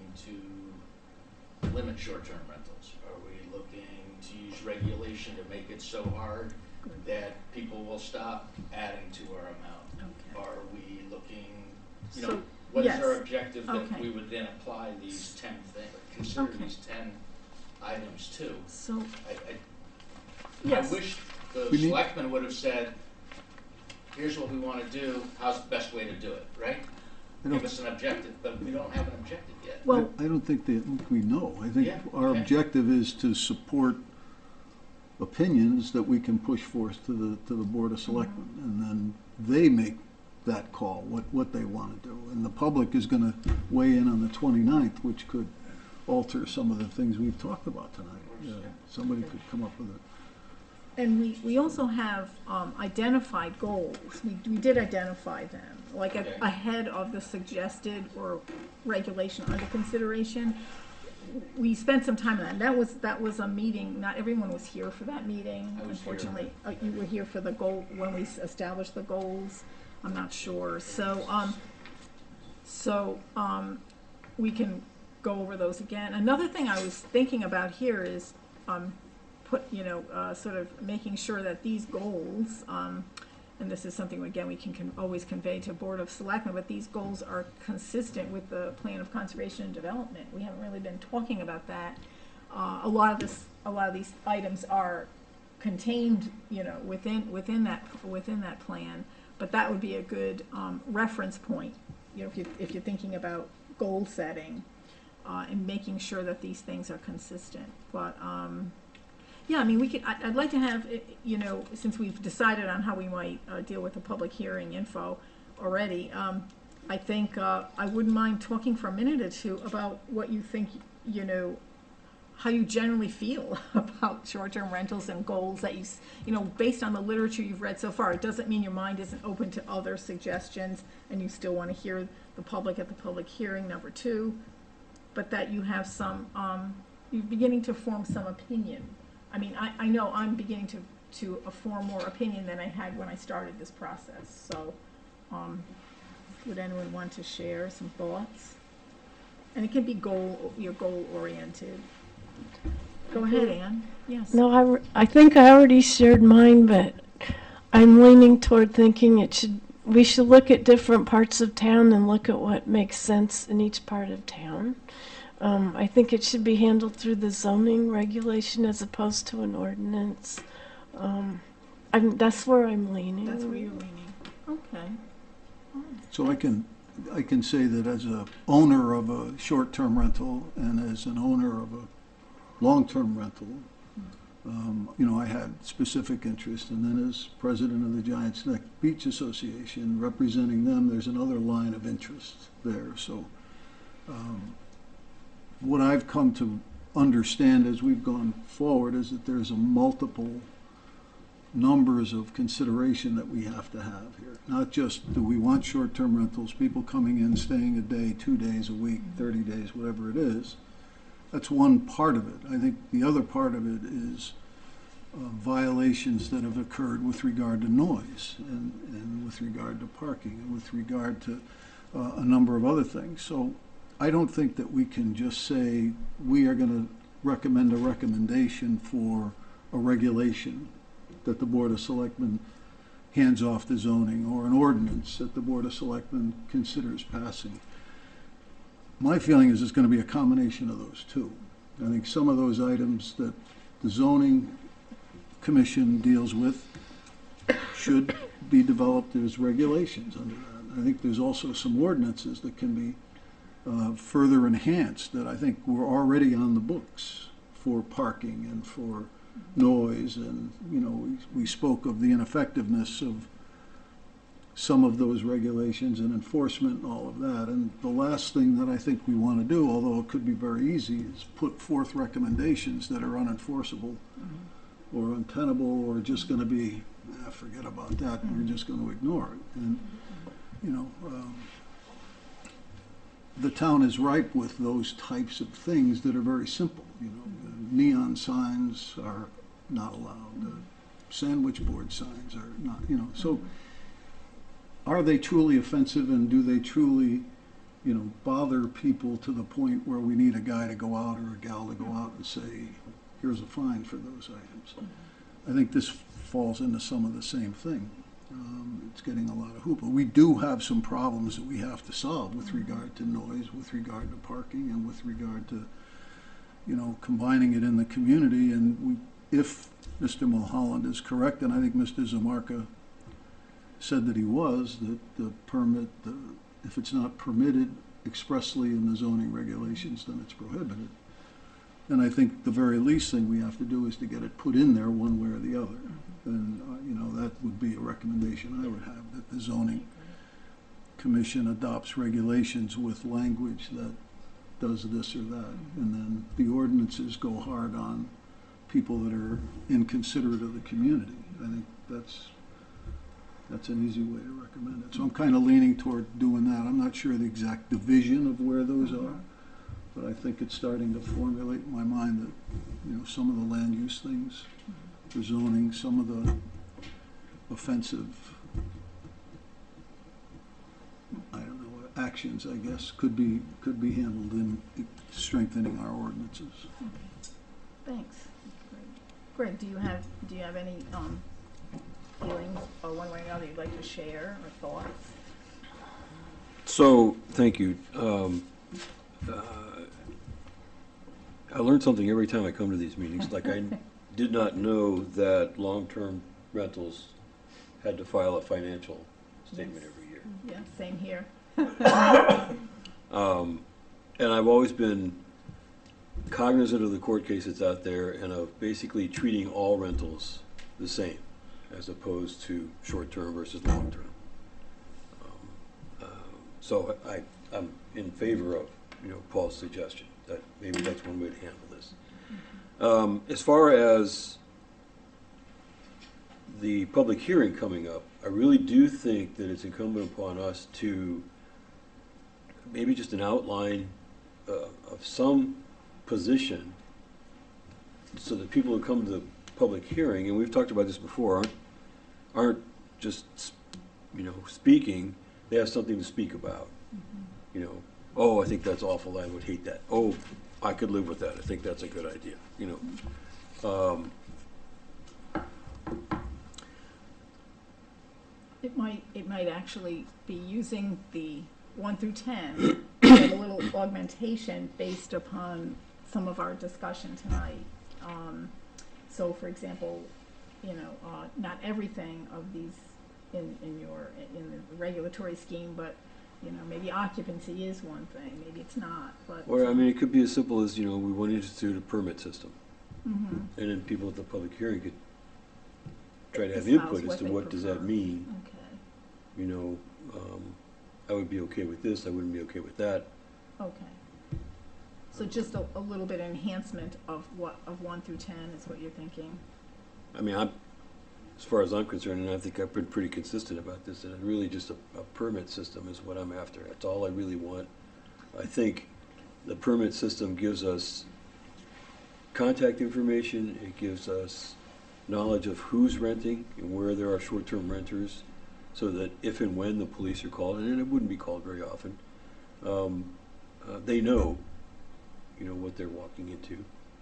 to limit short-term rentals? Are we looking to use regulation to make it so hard that people will stop adding to our amount? okay. Are we looking, you So, know, what is our yes. objective that Okay. we would then apply these ten things, consider Okay. these ten items to? So, I, I, I yes, wish the We need- selectmen would have said, here's what we wanna do, how's the best way to do it, right? I Give don't, us an objective, but we don't have an objective yet. well, I I don't think that we know. I think Yeah, our okay. objective is to support opinions that we can push forth to the, to the Board of Selectmen. And then they make that call, what, what they want to do. And the public is going to weigh in on the twenty-ninth, which could alter some of the things we've talked about tonight. Of course, Yeah, yeah. somebody could come up with it. and we, we also have, um, identified goals. We, we did identify them, like a- Okay. ahead of the suggested or regulation under consideration. We spent some time on that. That was, that was a meeting, not everyone was here for that meeting, I was here. unfortunately. Uh, you were here for the goal, when we s- established the goals, I'm not sure. So, um, so, um, we can go over those again. Another thing I was thinking about here is, um, put, you know, uh, sort of making sure that these goals, um, and this is something, again, we can, can always convey to Board of Selectmen, but these goals are consistent with the Plan of Conservation and Development. We haven't really been talking about that. Uh, a lot of this, a lot of these items are contained, you know, within, within that, within that plan, but that would be a good, um, reference point, you know, if you, if you're thinking about goal setting, uh, and making sure that these things are consistent. But, um, yeah, I mean, we could, I, I'd like to have, eh, you know, since we've decided on how we might, uh, deal with the public hearing info already, um, I think, uh, I wouldn't mind talking for a minute or two about what you think, you know, how you generally feel about short-term rentals and goals that you, s- you know, based on the literature you've read so far. It doesn't mean your mind isn't open to other suggestions and you still want to hear the public at the public hearing, number two, but that you have some, um, you're beginning to form some opinion. I mean, I, I know I'm beginning to, to uh, form more opinion than I had when I started this process, so, um, would anyone want to share some thoughts? And it can be goal, you're goal-oriented. Go ahead, Anne, yes. No, I, re- I think I already shared mine, but I'm leaning toward thinking it should, we should look at different parts of town and look at what makes sense in each part of town. Um, I think it should be handled through the zoning regulation as opposed to an ordinance. Um, I'm, that's where I'm leaning. That's where you're leaning, okay. So I can, I can say that as a owner of a short-term rental and as an owner of a long-term rental, um, you know, I had specific interest. And then as president of the Giants Neck Beach Association, representing them, there's another line of interest there. So um, what I've come to understand as we've gone forward is that there's a multiple numbers of consideration that we have to have here. Not just, do we want short-term rentals, people coming in, staying a day, two days a week, thirty days, whatever it is. That's one part of it. I think the other part of it is uh, violations that have occurred with regard to noise and, and with regard to parking and with regard to uh, a number of other things. So I don't think that we can just say we are going to recommend a recommendation for a regulation that the Board of Selectmen hands off the zoning, or an ordinance that the Board of Selectmen considers passing. My feeling is it's going to be a combination of those two. I think some of those items that the zoning commission deals with should be developed as regulations under that. I think there's also some ordinances that can be uh, further enhanced that I think were already on the books for parking and for noise, and, you know, we, we spoke of the ineffectiveness of some of those regulations and enforcement and all of that. And the last thing that I think we want to do, although it could be very easy, is put forth recommendations that are unenforceable or untenable, or just going to be, ah, forget about that, we're just going to ignore it. And, you know, um, the town is ripe with those types of things that are very simple. You know, neon signs are not allowed. Uh, sandwich board signs are not, you know. So are they truly offensive, and do they truly, you know, bother people to the point where we need a guy to go out or a gal to go out and say, here's a fine for those items? I think this falls into some of the same thing. Um, it's getting a lot of hoopla. We do have some problems that we have to solve with regard to noise, with regard to parking, and with regard to, you know, combining it in the community. And we, if Mister Mulholland is correct, and I think Mister Zamarka said that he was, that the permit, the, if it's not permitted expressly in the zoning regulations, then it's prohibited. And I think the very least thing we have to do is to get it put in there one way or the other. And, uh, you know, that would be a recommendation I would have, that the zoning commission adopts regulations with language that does this or that. And then the ordinances go hard on people that are inconsiderate of the community. I think that's, that's an easy way to recommend it. So I'm kind of leaning toward doing that. I'm not sure the exact division of where those are, but I think it's starting to formulate in my mind that, you know, some of the land use things for zoning, some of the offensive, I don't know, actions, I guess, could be, could be handled in strengthening our ordinances. Thanks. Greg, do you have, do you have any, um, feelings, or one way or another you'd like to share, or thoughts? So, thank you. Um, uh, I learn something every time I come to these meetings. Like, I did not know that long-term rentals had to file a financial statement Yes. every year. Yeah, same here. Um, and I've always been cognizant of the court cases out there and of basically treating all rentals the same, as opposed to short-term versus long-term. Um, uh, so I, I'm in favor of, you know, Paul's suggestion that maybe that's one way to handle this. Um, as far as the public hearing coming up, I really do think that it's incumbent upon us to maybe just an outline uh, of some position so that people who come to the public hearing, and we've talked about this before, aren't, aren't just, you know, speaking, they have something to speak about. You know, oh, I think that's awful, I would hate that. Oh, I could live with that, I think that's a good idea, you know. Um, It might, it might actually be using the one through ten, with a little augmentation based upon some of our discussion tonight. Um, so for example, you know, uh, not everything of these in, in your, in the regulatory scheme, but, you know, maybe occupancy is one thing, maybe it's not, but. or, I mean, it could be as simple as, you know, we want to institute a permit system, Mhm. and then people at the public hearing could try to have Espouse input as what to they what does that prefer. mean. Okay, You know, um, I would be okay with this, I wouldn't be okay with that. okay. So just a, a little bit enhancement of what, of one through ten is what you're thinking? I mean, I'm, as far as I'm concerned, and I think I've been pretty consistent about this, and really just a, a permit system is what I'm after. That's all I really want. I think the permit system gives us contact information, it gives us knowledge of who's renting and where there are short-term renters, so that if and when the police are called, and it wouldn't be called very often, um, uh, they know, you know, what they're walking into.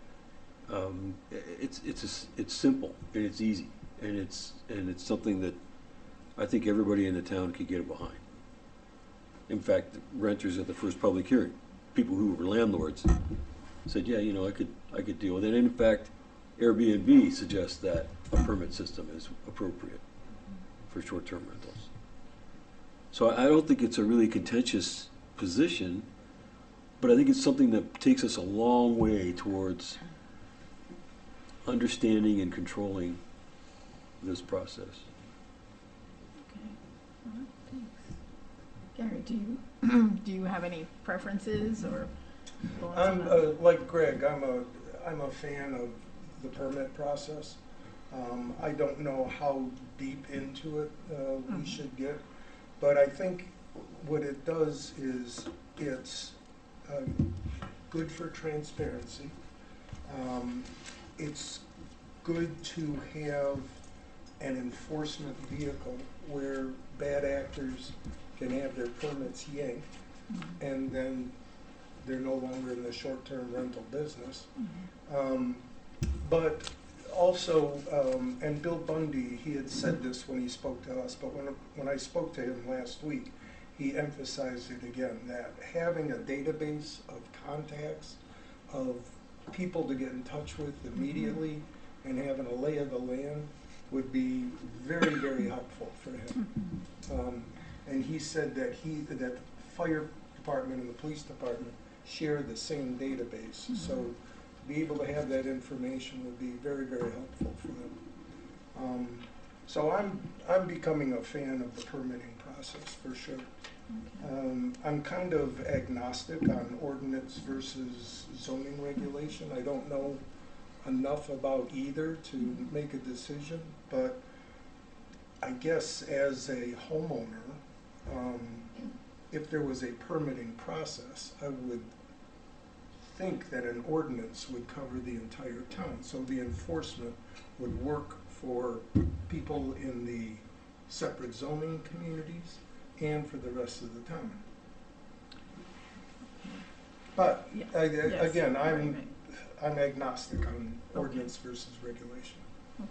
Um, i- it's it's a s it's simple and it's easy, and it's and it's something that I think everybody in the town could get behind. In fact, renters at the first public hearing, people who were landlords, said, "Yeah, you know, I could I could deal with it." And in fact, Airbnb suggests that a permit system is appropriate for short-term rentals. So I I don't think it's a really contentious position, but I think it's something that takes us a long way towards understanding and controlling this process. Okay, all right, thanks. Gary, do you, do you have any preferences or thoughts I'm, about- uh, like Greg, I'm a, I'm a fan of the permit process. Um, I don't know how deep into it, uh, we Mhm. should get, but I think what it does is it's, um, good for transparency. Um, it's good to have an enforcement vehicle where bad actors can have their permits yanked, Mhm. and then they're no longer in the short-term rental business. Mhm. Um, but also, um, and Bill Bundy, he had said this when he spoke to us, but when, when I spoke to him last week, he emphasized it again, that having a database of contacts, of people to get in touch with immediately, and having a lay of the land would be very, very helpful for him. Mhm. Um, and he said that he, that the fire department and the police department share the same database. So to be able to have that information would be very, very helpful for them. Um, so I'm, I'm becoming a fan of the permitting process for sure. Okay. Um, I'm kind of agnostic on ordinance versus zoning regulation. I don't know enough about either to make a decision, but I guess as a homeowner, um, if there was a permitting process, I would think that an ordinance would cover the entire town. So the enforcement would work for people in the separate zoning communities and for the rest of the town. But, Yeah, I- I- yes, again, right, I'm, right. I'm agnostic on ordinance versus regulation. Okay.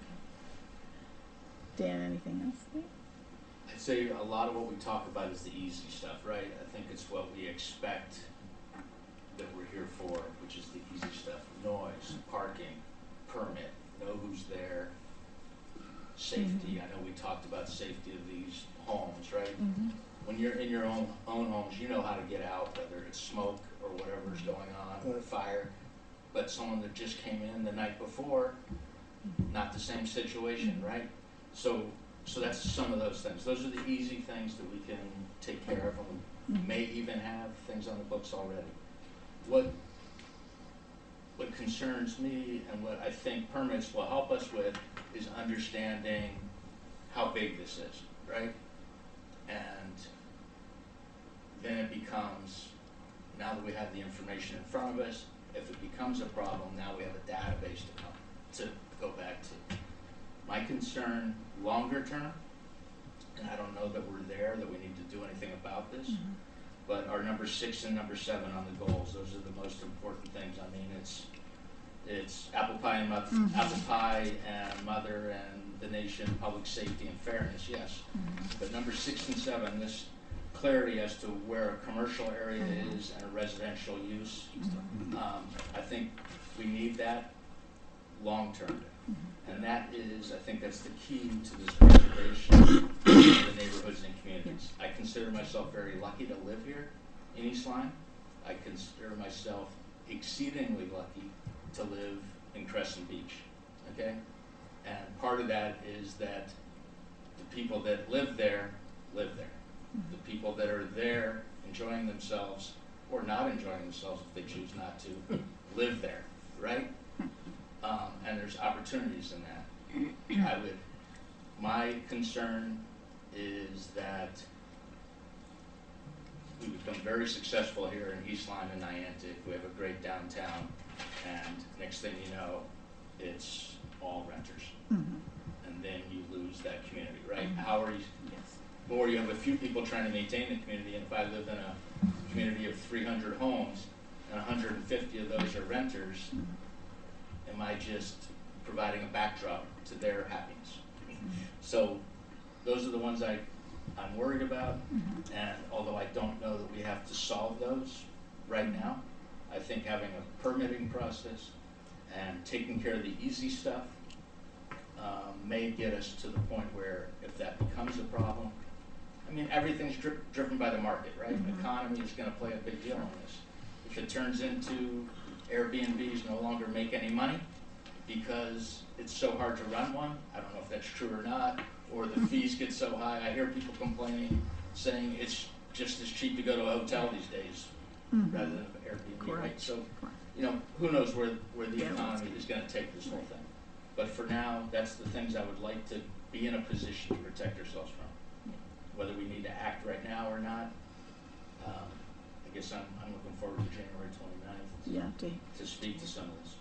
Dan, anything else? I'd say a lot of what we talk about is the easy stuff, right? I think it's what we expect that we're here for, which is the easy stuff. Noise, parking, permit, know who's there, safety. I know we talked about safety of these homes, right? Mm-hmm. When you're in your own, own homes, you know how to get out, whether it's smoke or whatever's going on, or Right. fire. But someone that just came in the night before, not the same situation, right? So, so that's some of those things. Those are the easy things that we can take care of, and we may even have things on the books already. What, what concerns me and what I think permits will help us with is understanding how big this is, right? And then it becomes, now that we have the information in front of us, if it becomes a problem, now we have a database to come, to go back to. My concern, longer term, and I don't know that we're there, that we need to do anything about this, but our number six and number seven on the goals, those are the most important things. I mean, it's, it's apple pie and mother, Mhm. apple pie and mother and the nation, public safety and fairness, yes. But number six and seven, this clarity as to where a commercial area Mhm. is and a residential use, Mhm. um, I think we need that long-term. Mhm. And that is, I think that's the key to this preservation of the neighborhoods and communities. I consider myself very lucky to live here in East Lyme. I consider myself exceedingly lucky to live in Crescent Beach, okay? And part of that is that the people that live there, live there. The people that are there enjoying themselves, or not enjoying themselves if they choose not to, live there, right? Um, and there's opportunities in that. I would my concern is that we become very successful here in East Lyme and Niantic. We have a great downtown, and next thing you know, it's all renters. Mhm. And then you lose that community, right? Mhm. How are you, Yes. or you have a few people trying to maintain the community, and if I live in a community of three hundred homes, and one hundred fifty of those are renters, am I just providing a backdrop to their happiness? So, those are the ones I, I'm worried about, Mhm. and although I don't know that we have to solve those right now, I think having a permitting process and taking care of the easy stuff um, may get us to the point where if that becomes a problem, I mean, everything's dri- driven by the market, right? Mhm. Economy is gonna play a big deal in this. If it turns into Airbnbs no longer make any money because it's so hard to run one, I don't know if that's true or not, or the fees get so high, I hear people complaining, saying it's just as cheap to go to a hotel these days Mhm. rather than Airbnb, right? Correct. So, Correct. you know, who knows where, where the Yeah, economy is gonna take this whole thing. But for now, that's the things I would like to be in a position to protect ourselves from. Whether we need to act right now or not, um, I guess I'm, I'm looking forward to January twenty-ninth Yeah, to, to speak to some of this.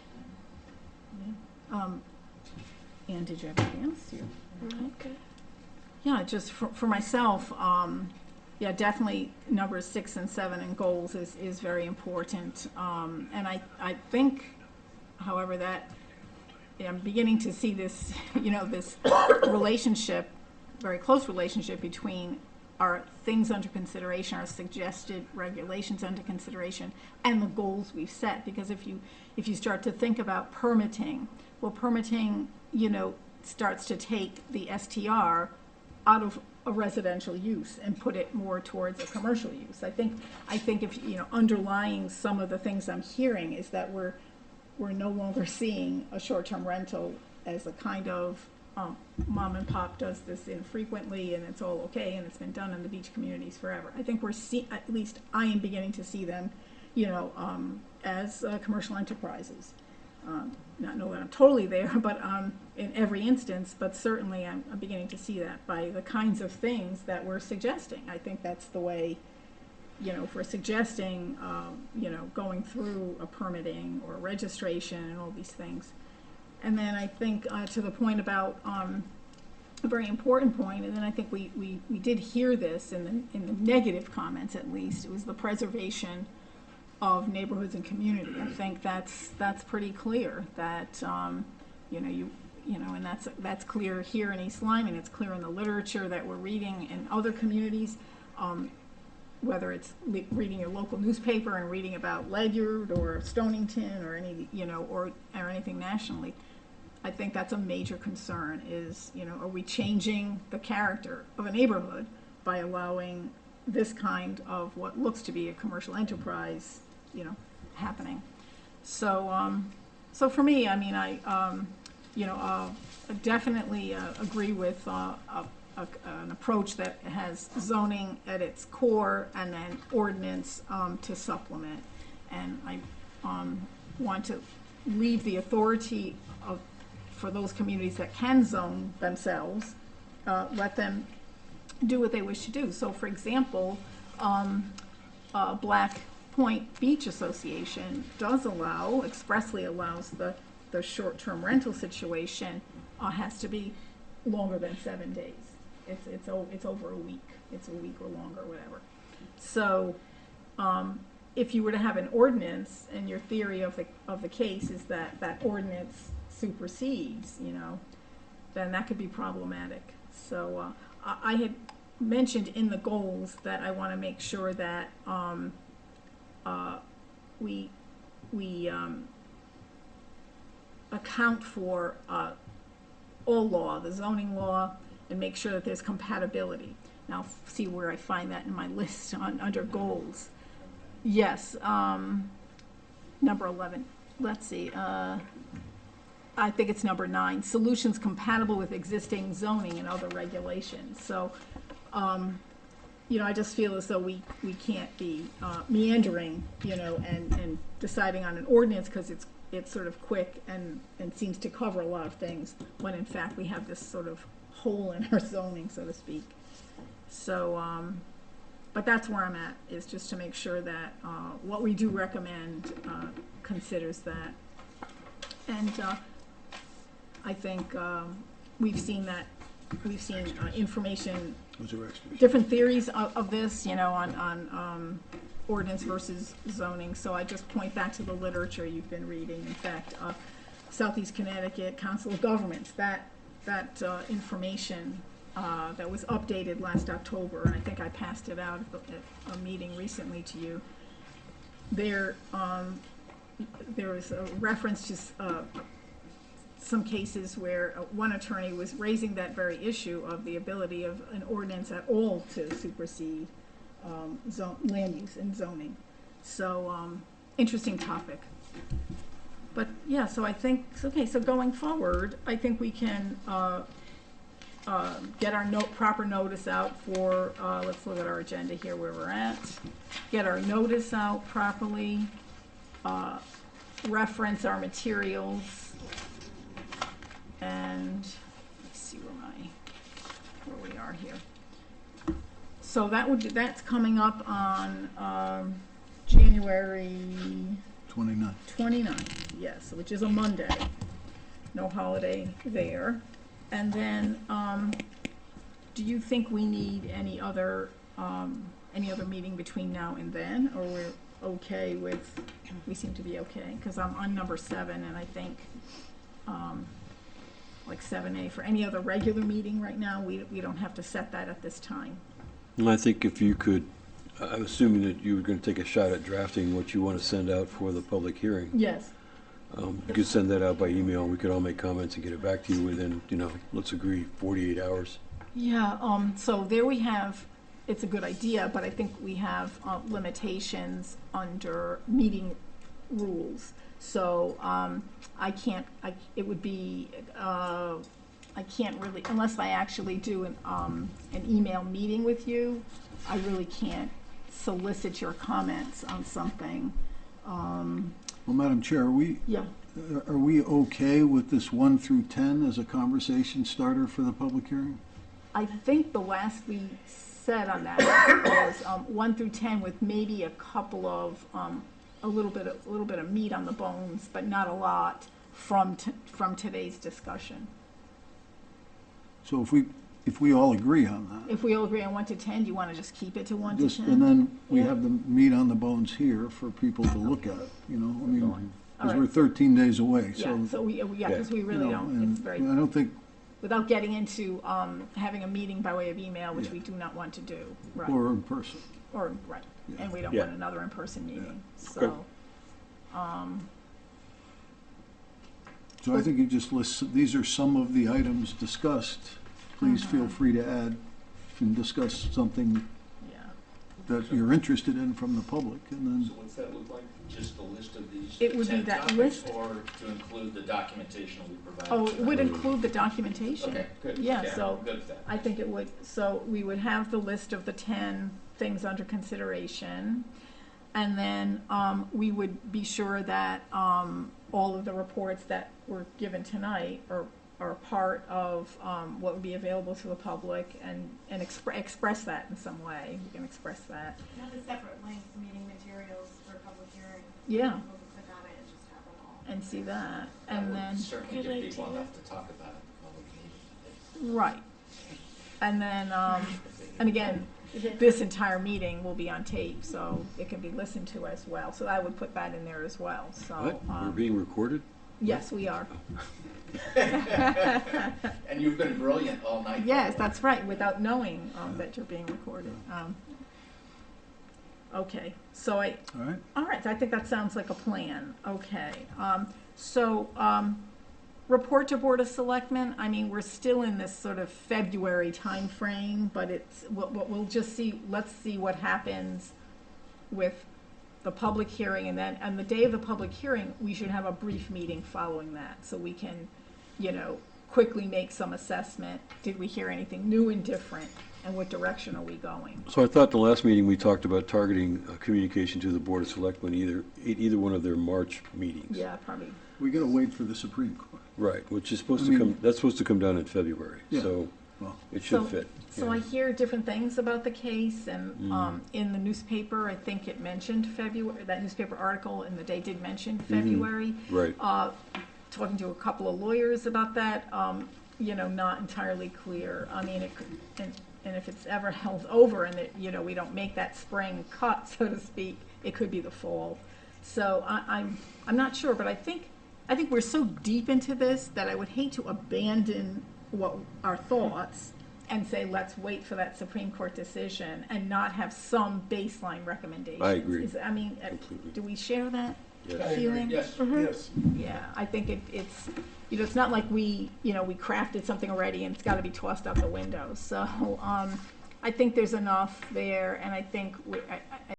yeah. Um, Ann, did you have anything else? You- Okay. Yeah, just for, for myself, um, yeah, definitely numbers six and seven and goals is, is very important. Um, and I, I think, however, that yeah, I'm beginning to see this, you know, this relationship, very close relationship between our things under consideration, our suggested regulations under consideration, and the goals we've set. Because if you, if you start to think about permitting, well, permitting, you know, starts to take the S T R out of a residential use and put it more towards a commercial use. I think, I think if, you know, underlying some of the things I'm hearing is that we're, we're no longer seeing a short-term rental as a kind of, um, mom and pop does this infrequently and it's all okay and it's been done in the beach communities forever. I think we're see, at least I am beginning to see them, you know, um, as, uh, commercial enterprises. Um, not know that I'm totally there, but, um, in every instance, but certainly I'm, I'm beginning to see that by the kinds of things that we're suggesting. I think that's the way, you know, if we're suggesting, um, you know, going through a permitting or registration and all these things. And then I think, uh, to the point about, um, a very important point, and then I think we, we, we did hear this in the, in the negative comments at least, it was the preservation of neighborhoods and community. I think that's, that's pretty clear that, um, you know, you, you know, and that's, that's clear here in East Lyme, and it's clear in the literature that we're reading in other communities. Um, whether it's le- reading your local newspaper and reading about Ledyard or Stonington or any, you know, or, or anything nationally, I think that's a major concern is, you know, are we changing the character of a neighborhood by allowing this kind of what looks to be a commercial enterprise, you know, happening? So, um, so for me, I mean, I, um, you know, uh, definitely uh, agree with uh, a A, an approach that has zoning at its core and then ordinance um, to supplement. And I um, want to leave the authority of, for those communities that can zone themselves, uh, let them do what they wish to do. So for example, um, uh, Black Point Beach Association does allow, expressly allows the, the short-term rental situation uh, has to be longer than seven days. It's, it's, o- it's over a week, it's a week or longer, whatever. So, um, if you were to have an ordinance, and your theory of the, of the case is that that ordinance supersedes, you know, then that could be problematic. So, uh, I, I had mentioned in the goals that I wanna make sure that, um, uh, we, we, um, account for, uh, all law, the zoning law, and make sure that there's compatibility. Now, f- see where I find that in my list on, under goals. Yes, um, number eleven, let's see, uh, I think it's number nine, solutions compatible with existing zoning and other regulations. So, um, you know, I just feel as though we, we can't be, uh, meandering, you know, and, and deciding on an ordinance because it's, it's sort of quick and, and seems to cover a lot of things, when in fact we have this sort of hole in our zoning, so to speak. So, um, but that's where I'm at, is just to make sure that, uh, what we do recommend, uh, considers that. And, uh, I think, um, we've seen that, we've seen, uh, information, Those are extras. different theories of, of this, you know, on, on, um, ordinance versus zoning, so I just point back to the literature you've been reading. In fact, uh, Southeast Connecticut Council of Governments, that, that, uh, information, uh, that was updated last October, and I think I passed it out at, the, at a meeting recently to you. There, um, there was a reference to, uh, some cases where uh, one attorney was raising that very issue of the ability of an ordinance at all to supersede um, zone, land use and zoning. So, um, interesting topic. But, yeah, so I think, so, okay, so going forward, I think we can, uh, uh, get our note, proper notice out for, uh, let's look at our agenda here where we're at. Get our notice out properly, uh, reference our materials, and, let's see where my, where we are here. So that would, that's coming up on, um, January twenty-nine. twenty-ninth, yes, which is a Monday. No holiday there. And then, um, do you think we need any other, um, any other meeting between now and then? Or we're okay with, we seem to be okay? Because I'm on number seven, and I think, um, like seven A, for any other regular meeting right now, we, we don't have to set that at this time. And I think if you could, I'm assuming that you were going to take a shot at drafting what you want to send out for the public hearing. Yes. Um, You could send that out by email, and we could all make comments and get it back to you within, you know, let's agree, forty-eight hours. Yeah, um, so there we have, it's a good idea, but I think we have, uh, limitations under meeting rules. So, um, I can't, I, it would be, uh, I can't really, unless I actually do an, um, an email meeting with you, I really can't solicit your comments on something. Um, Well, Madam Chair, are we, yeah, are we okay with this one through ten as a conversation starter for the public hearing? I think the last we said on that was, um, one through ten with maybe a couple of, um, a little bit, of- a little bit of meat on the bones, but not a lot from, t- from today's discussion. So if we, if we all agree on that, If we all agree on one to ten, do you wanna just keep it to one to just, ten? and then we Yeah. have the meat on the bones here for people to look at, you know, I mean, All because right. we're thirteen days away, Yeah, so. so we, we- yeah, cause we you really know, don't, and it's very, I don't think, without getting into, um, having a meeting by way of email, which Yeah. we do not want to do, right? or in person. Or, right, Yeah. and we don't Yeah. want another in-person meeting, so, um, So I think you just list, these are some of the items discussed. Please feel Mhm. free to add and discuss something yeah. that you're interested in from the public, and then, So what's that look like? Just a list of these It would be ten that topics, list. or to include the documentation we provided? Oh, it tonight? would include the documentation. Okay, good. Yeah, so I'm good with that. I think it would, so we would have the list of the ten things under consideration. And then, um, we would be sure that, um, all of the reports that were given tonight are, are part of, um, what would be available to the public, and, and expre- express that in some way. We can express that. Not a separate link to meeting materials for public hearing. Yeah, People can click on it and just have them all. and see that. That And would then, certainly Good give people idea. enough to talk about in the public meeting. right. And then, um, and again, this entire meeting will be on tape, so it can be listened to as well. So I would put that in there as well, so. What? We're um, being recorded? Yes, we are. And you've been brilliant all night. Yes, that's right, without knowing, um, that you're being recorded. Um, Okay, so I, all right? all right, so I think that sounds like a plan, okay. Um, so, um, report to Board of Selectmen, I mean, we're still in this sort of February timeframe, but it's, we'll, we'll we'll just see, let's see what happens with the public hearing, and then, on the day of the public hearing, we should have a brief meeting following that, so we can, you know, quickly make some assessment. Did we hear anything new and different, and what direction are we going? So I thought the last meeting, we talked about targeting uh, communication to the Board of Selectmen, either, e- either one of their March meetings. Yeah, probably, We gotta wait for the Supreme Court. Right, which is supposed I to mean- come, that's supposed to come down in February. Yeah. So Well, It should So- fit. So I yeah. hear different things about the case, and Mm. um, in the newspaper, I think it mentioned February, that newspaper article in the day did mention Mm-hmm. February. Right. Uh, Talking to a couple of lawyers about that, um, you know, not entirely clear. I mean, it could, and, and if it's ever held over and that, you know, we don't make that spring cut, so to speak, it could be the fall. So I, I'm, I'm not sure, but I think, I think we're so deep into this that I would hate to abandon what, our thoughts and say, let's wait for that Supreme Court decision and not have some baseline recommendations. I agree. Is- I mean, uh, Completely. do we share that Yes. I agree. feeling? Yes. Yes. Yeah, I think it, it's, you know, it's not like we, you know, we crafted something already and it's gotta be tossed out the window. So, um, I think there's enough there, and I think, we- I, I